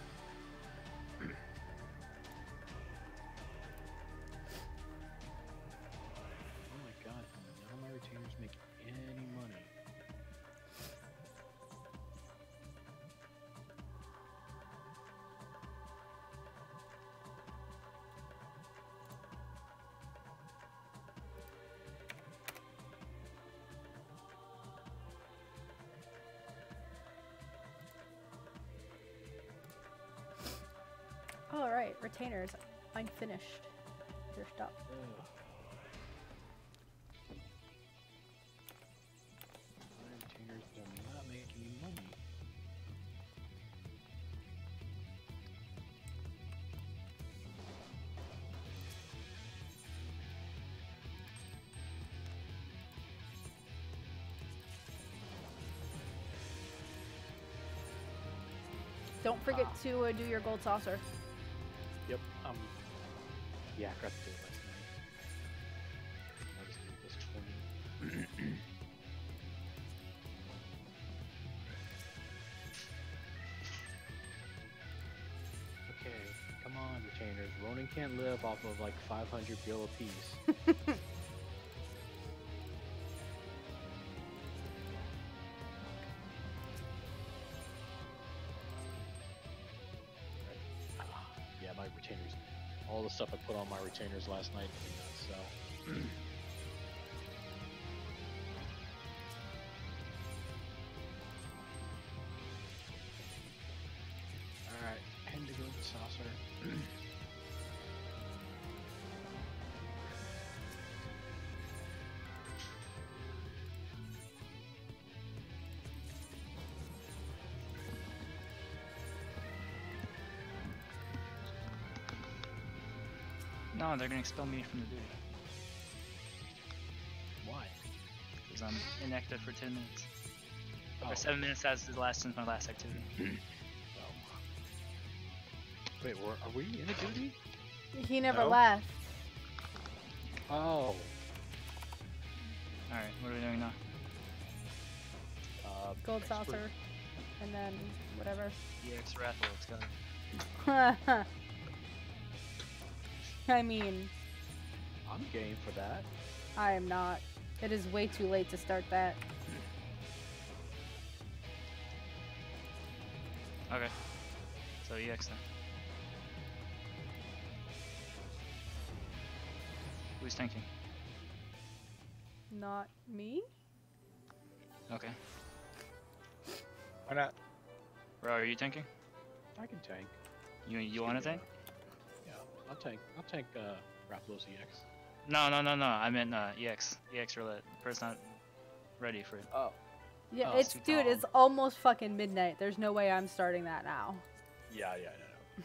Oh my god, none of my retainers make any money. All right, retainers. I'm finished. Your stuff. Ugh. My retainers do not make any money. Don't forget to uh, do your gold saucer. Yep, um, yeah, I forgot to do it last night. I'll just keep this twenty. Okay, come on, retainers. Ronin can't live off of like five hundred bill apiece. Ah, yeah, my retainers. All the stuff I put on my retainers last night. So. Alright, and to go to saucer. No, they're gonna expel me from the duty. Why? Because I'm inactive for ten minutes. Oh. Or seven minutes as the last since my last activity. Oh. Wait, were, are we in a duty? He never No. left. Oh. Alright, what are we doing now? Uh, Gold expert. saucer, and then whatever. E X Wrathful, let's go. I mean, I'm game for that. I am not. It is way too late to start that. Okay. So E X then. Who's tanking? Not me? Okay. Why not? Bro, are you tanking? I can tank. You you want to tank? Yeah, I'll tank. I'll tank uh, Raplos E X. No, no, no, no. I meant uh, E X. E X roulette. First not ready for it. Oh. Yeah, Oh, it's too dude, calm. it's almost fucking midnight. There's no way I'm starting that now. Yeah, yeah, no, no.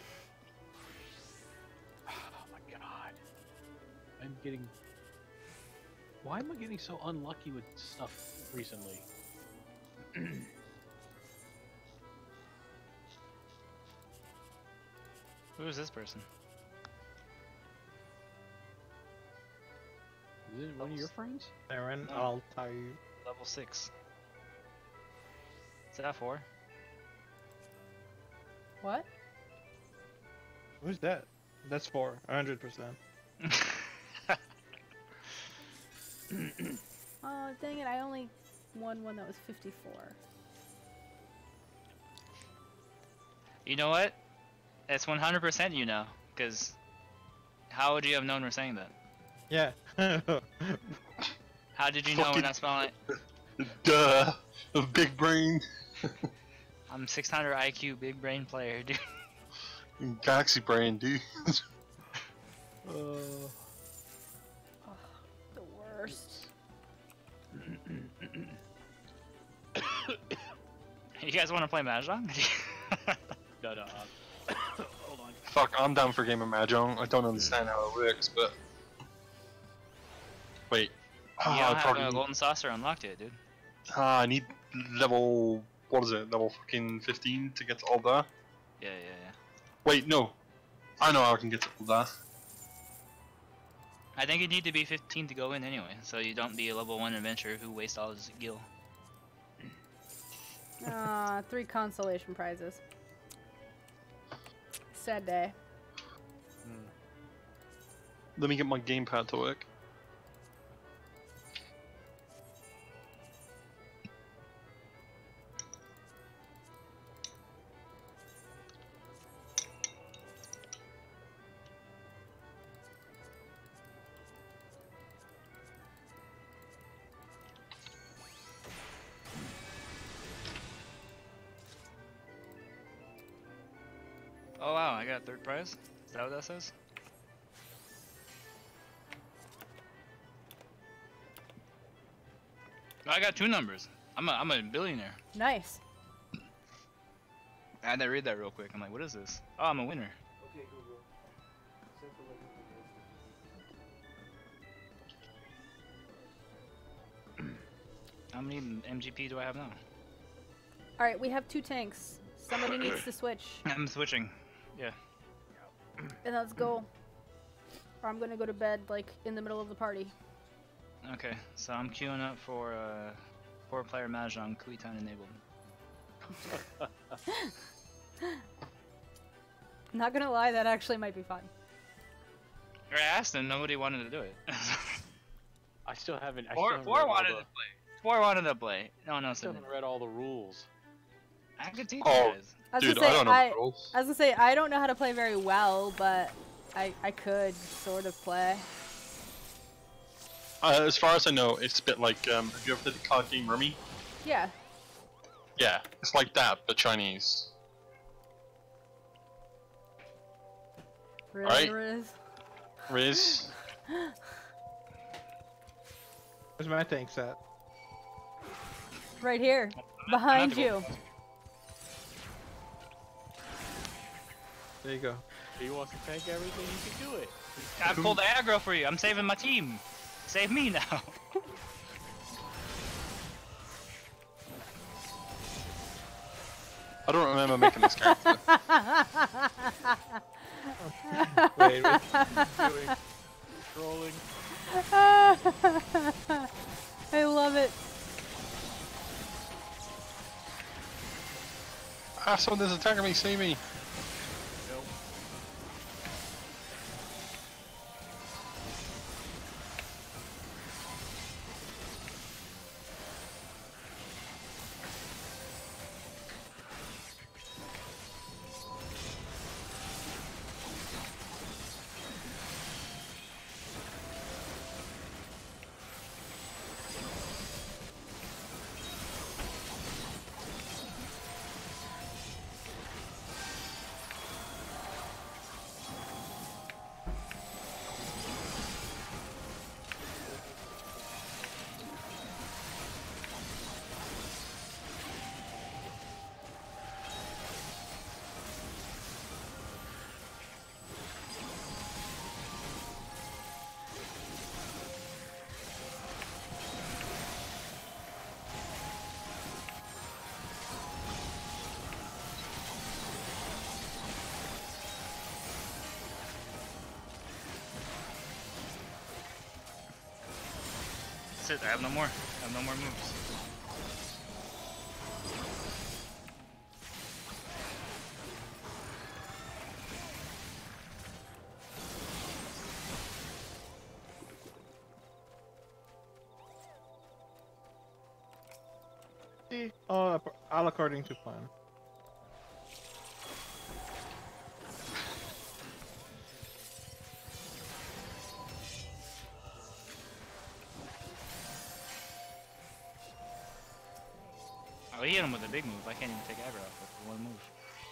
Oh my god. I'm getting. Why am I getting so unlucky with stuff recently? Who is this person? Is it one of your friends? Aaron, No. I'll tell you. Level six. Is that four? What? Who's that? That's four. one hundred percent. Oh, dang it, I only won one that was fifty-four. You know what? It's one hundred percent you know, because how would you have known we're saying that? Yeah. How did you know we're Fucking- not spelling it? Duh. A big brain. I'm six hundred I Q, big brain player, dude. Galaxy brain, dude. Uh, The worst. You guys want to play Mahjong? no, no. Uh, hold on. Fuck, I'm down for a game of Mahjong. I don't understand how it works, but... Wait. Ah, you I don't have probably a need... golden saucer unlocked yet, dude. Ah, I need level... What is it? Level fucking fifteen to get to all that? Yeah, yeah, yeah. Wait, no. I know how I can get to all that. I think you need to be fifteen to go in anyway, so you don't be a level one adventurer who wastes all his gil. Ah, three consolation prizes. Sad day. Let me get my gamepad to work. Oh wow, I got a third prize? Is that what that says? I got two numbers. I'm a, I'm a billionaire. Nice. I had to read that real quick. I'm like, what is this? Oh, I'm a winner. Okay, Google. Set the weapon. How many M G P do I have now? Alright, we have two tanks. Somebody needs to switch. I'm switching. Yeah. And let's go. Or I'm gonna go to bed, like, in the middle of the party. Okay, so I'm queuing up for uh, four player Mahjong, Kuitan enabled. Not gonna lie, that actually might be fun. I asked and nobody wanted to do it. I still haven't. I four still haven't four read all wanted the, to play. Four wanted to play. No one I else still did. haven't read all the rules. I could teach Oh. you guys. I was Dude, gonna say, I don't know I, the rules. I was gonna say, I don't know how to play very well, but I, I could sort of play. Uh, as far as I know, it's a bit like, um, have you ever played the card game Rummy? Yeah. Yeah, it's like that, but Chinese. Really, Alright. Riz? Riz? Where's my tanks at? Right here. I'm Behind not the you. gold. There you go. If he wants to tank everything, you can do it. I pulled the aggro for you. I'm saving my team. Save me now. I don't remember making this character. Wait, wait. Doing trolling. I love it. Ah, someone is attacking me, see me! it. I have no more. I have no more moves. See, all, ap- all according to plan. Oh, he hit him with a big move. I can't even take aggro off with one move.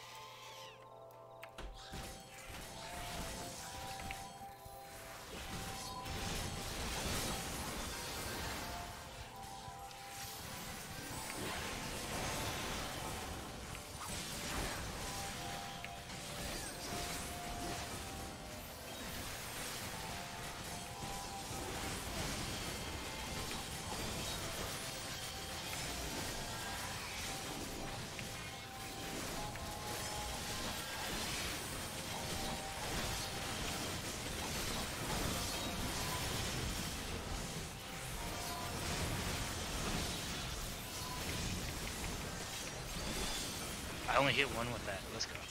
I only hit one with that. Let's go.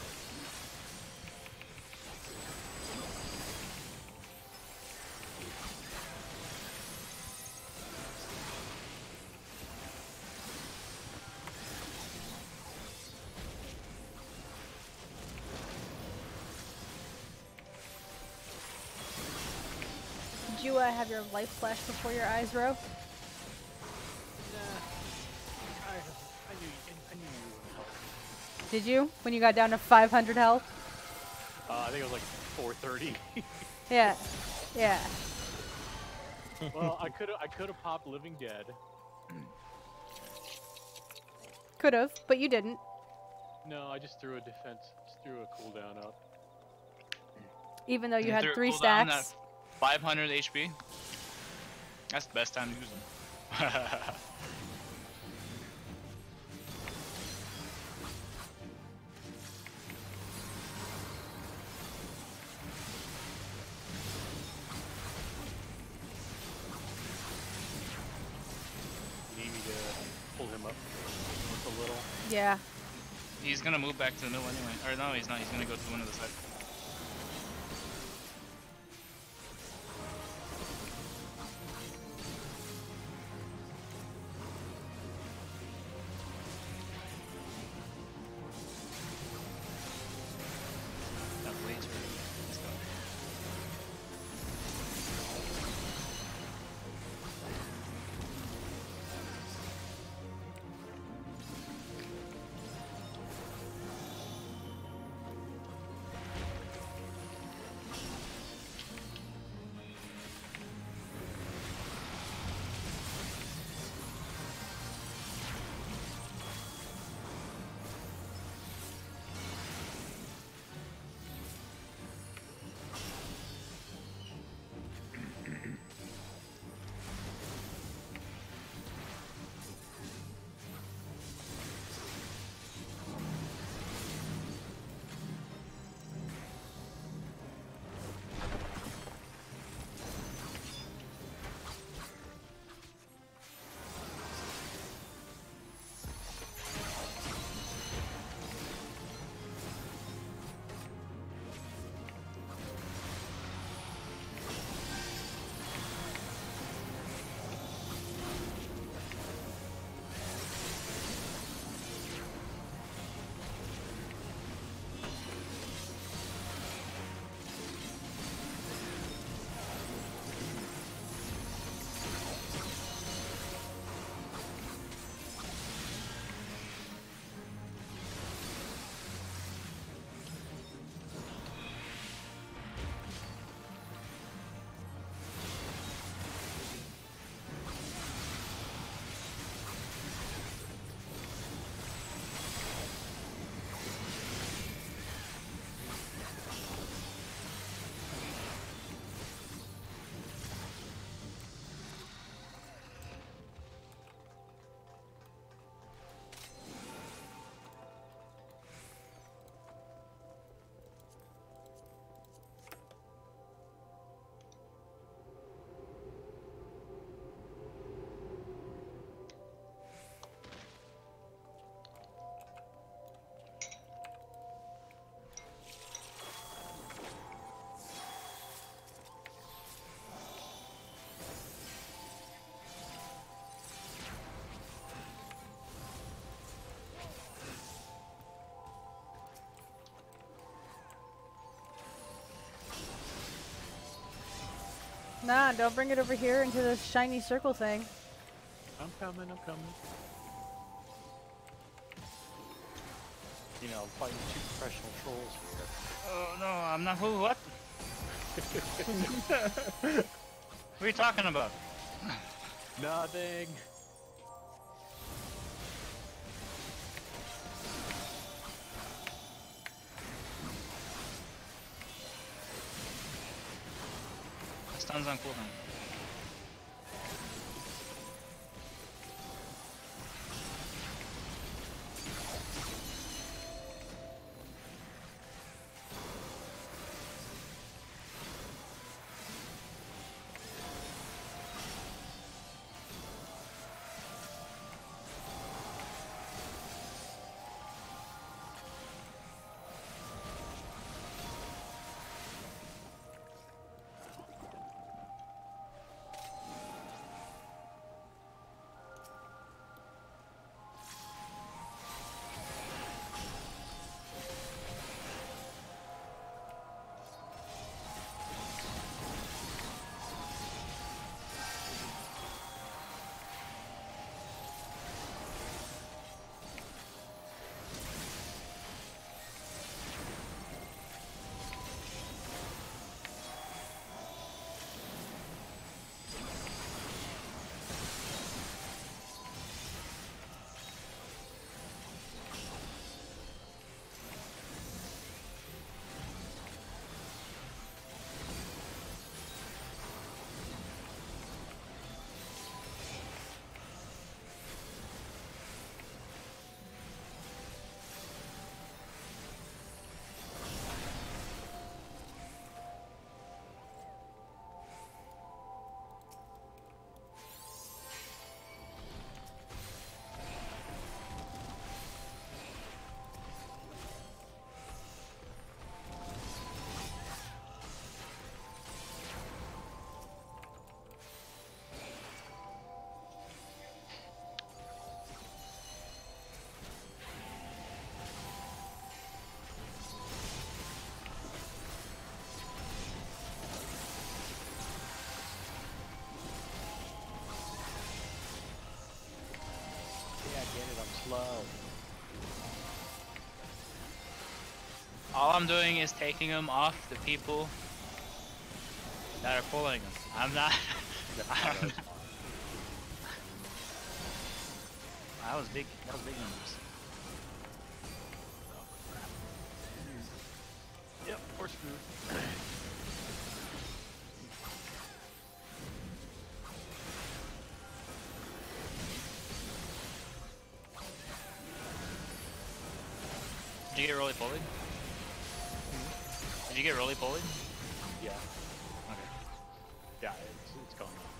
Did you uh, have your life flash before your eyes, Ro? Nah. I, I knew, I knew you wouldn't help. Did you? When you got down to five hundred health? Uh, I think it was like four thirty. Yeah. Yeah. Well, I could have I could have popped Living Dead. Could have, but you didn't. No, I just threw a defense, just threw a cooldown up. Even though you had threw a three cooldown stacks. at five hundred H P. That's the best time to use them. You need me to pull him up just a little. Yeah. He's gonna move back to the middle anyway. Or no, he's not. He's gonna go to one of the side. That blade's ready. Let's go. Nah, don't bring it over here into this shiny circle thing. I'm coming, I'm coming. You know, I'm fighting two professional trolls here. Oh no, I'm not. Who? What? What are you talking about? Nothing. Stun's on cooldown. Slow. All I'm doing is taking them off the people that are pulling them. I'm not. I'm, that was big. That was big numbers. Yep, horse move. Did you get really bullied? Did you get really bullied? Yeah. Okay. Yeah, it's, it's going on.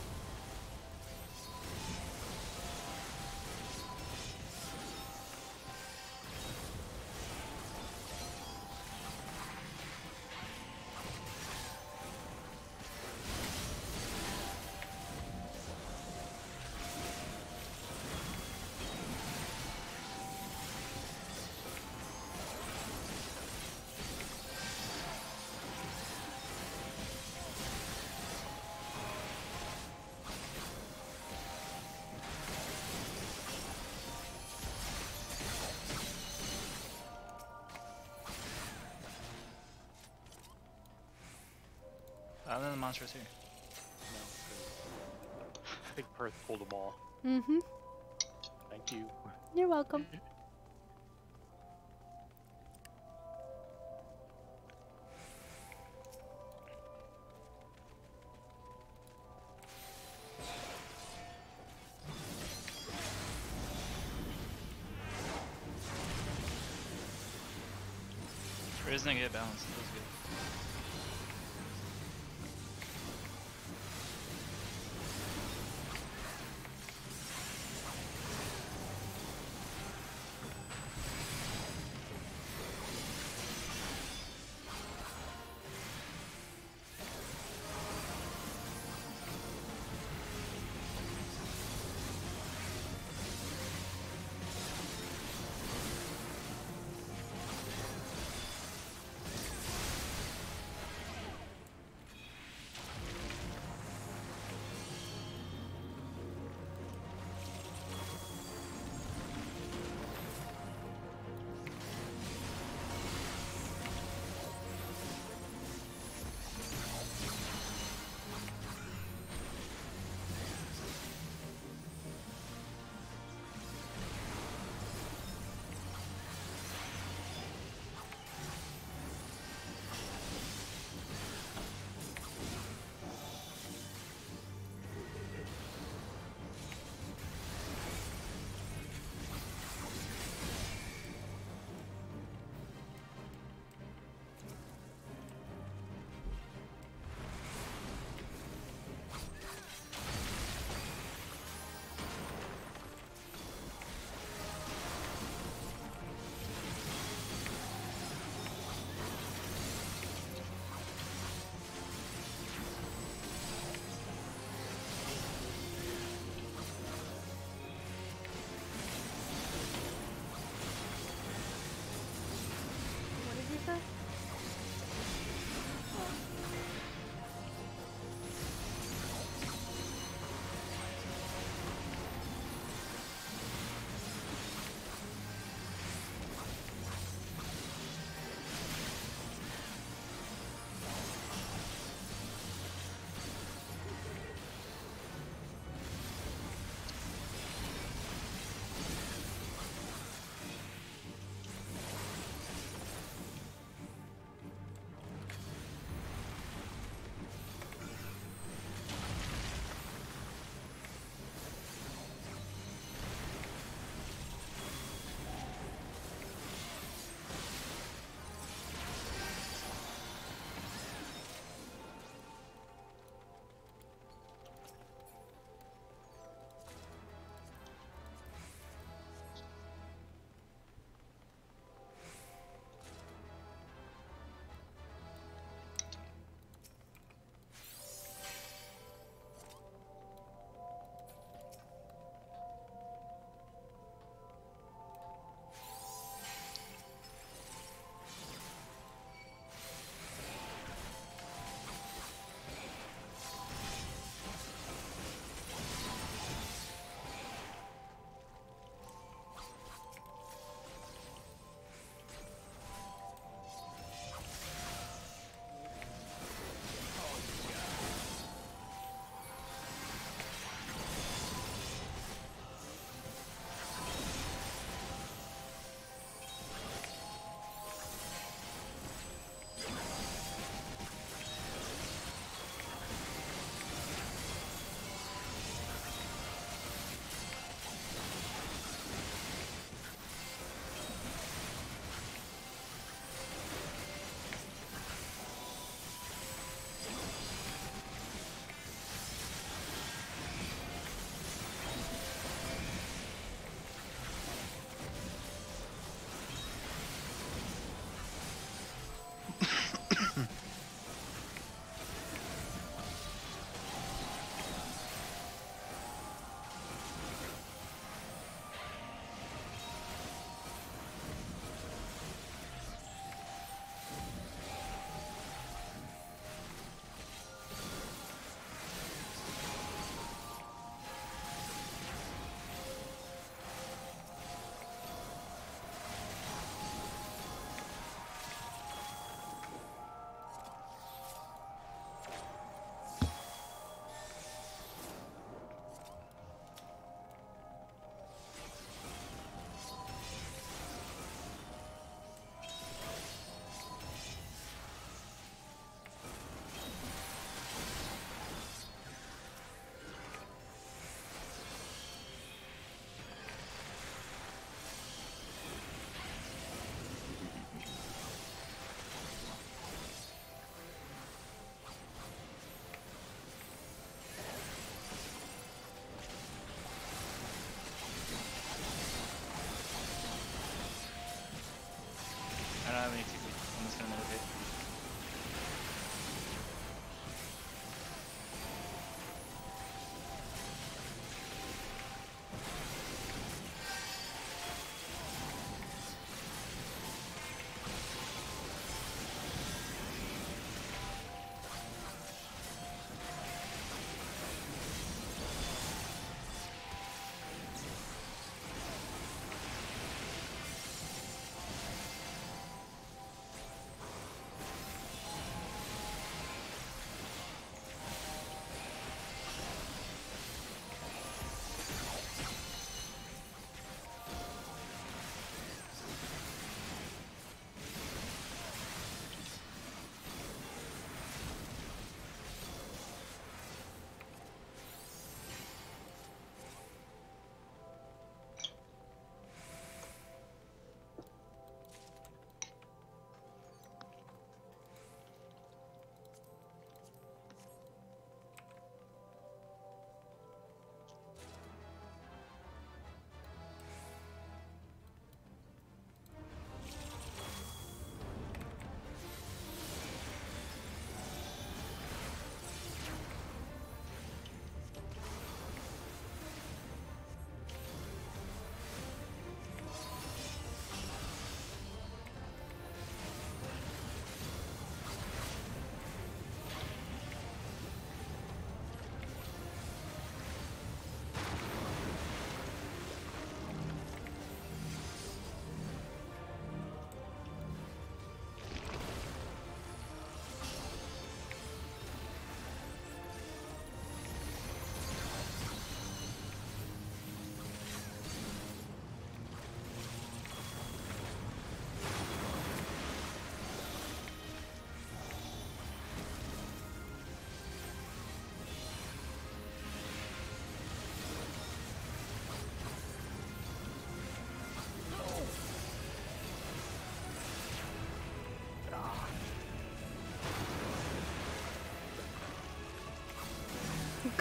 I don't know the monster's here. No, I think Perth pulled them all. Mm-hmm. Thank you. You're welcome. Riz didn't get balanced. That was good.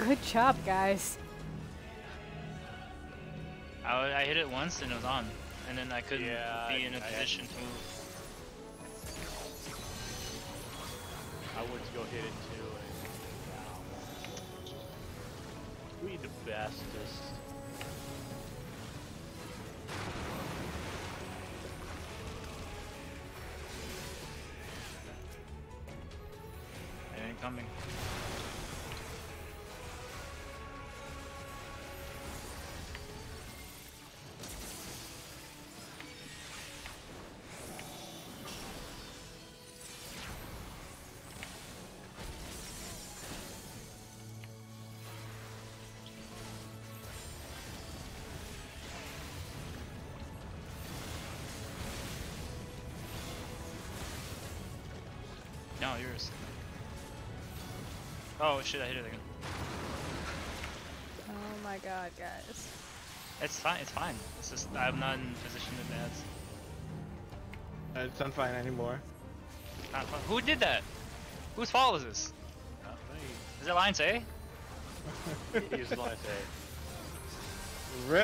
Good job, guys. I, I hit it once and it was on, and then I couldn't Yeah, be in a I had- position to move. I went to go hit it too, and wow. We the bestest. It ain't coming. No, yours. Oh shit, I hit it again. Oh my god, guys. It's fine, it's fine. It's just, I'm not in position to advance. Uh, It's not fine anymore. Not fun. Who did that? Whose fault was this? Not me. Is it Lions A? It is like I say. Rip.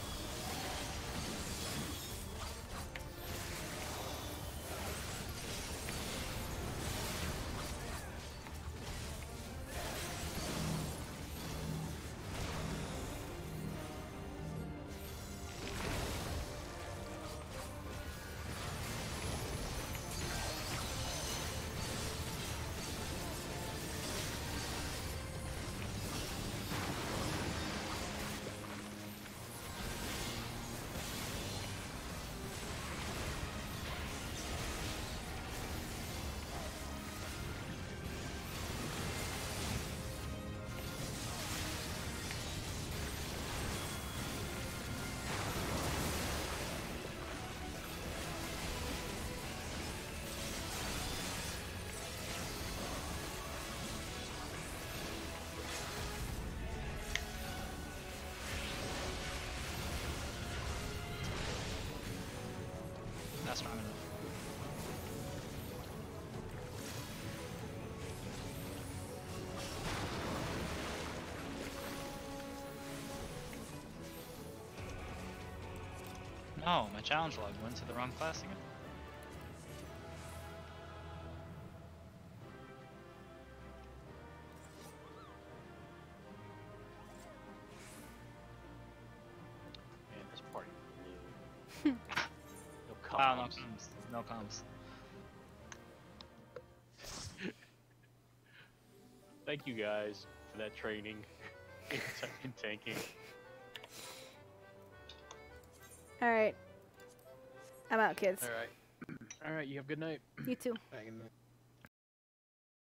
Not strong enough. No, my challenge log went to the wrong class again. Man, this party blew. No Wow, no comms. comms. No comms. Thank you guys for that training in, ta- in tanking. Alright. I'm out, kids. Alright. Alright, you have a good night. You too. Back in the-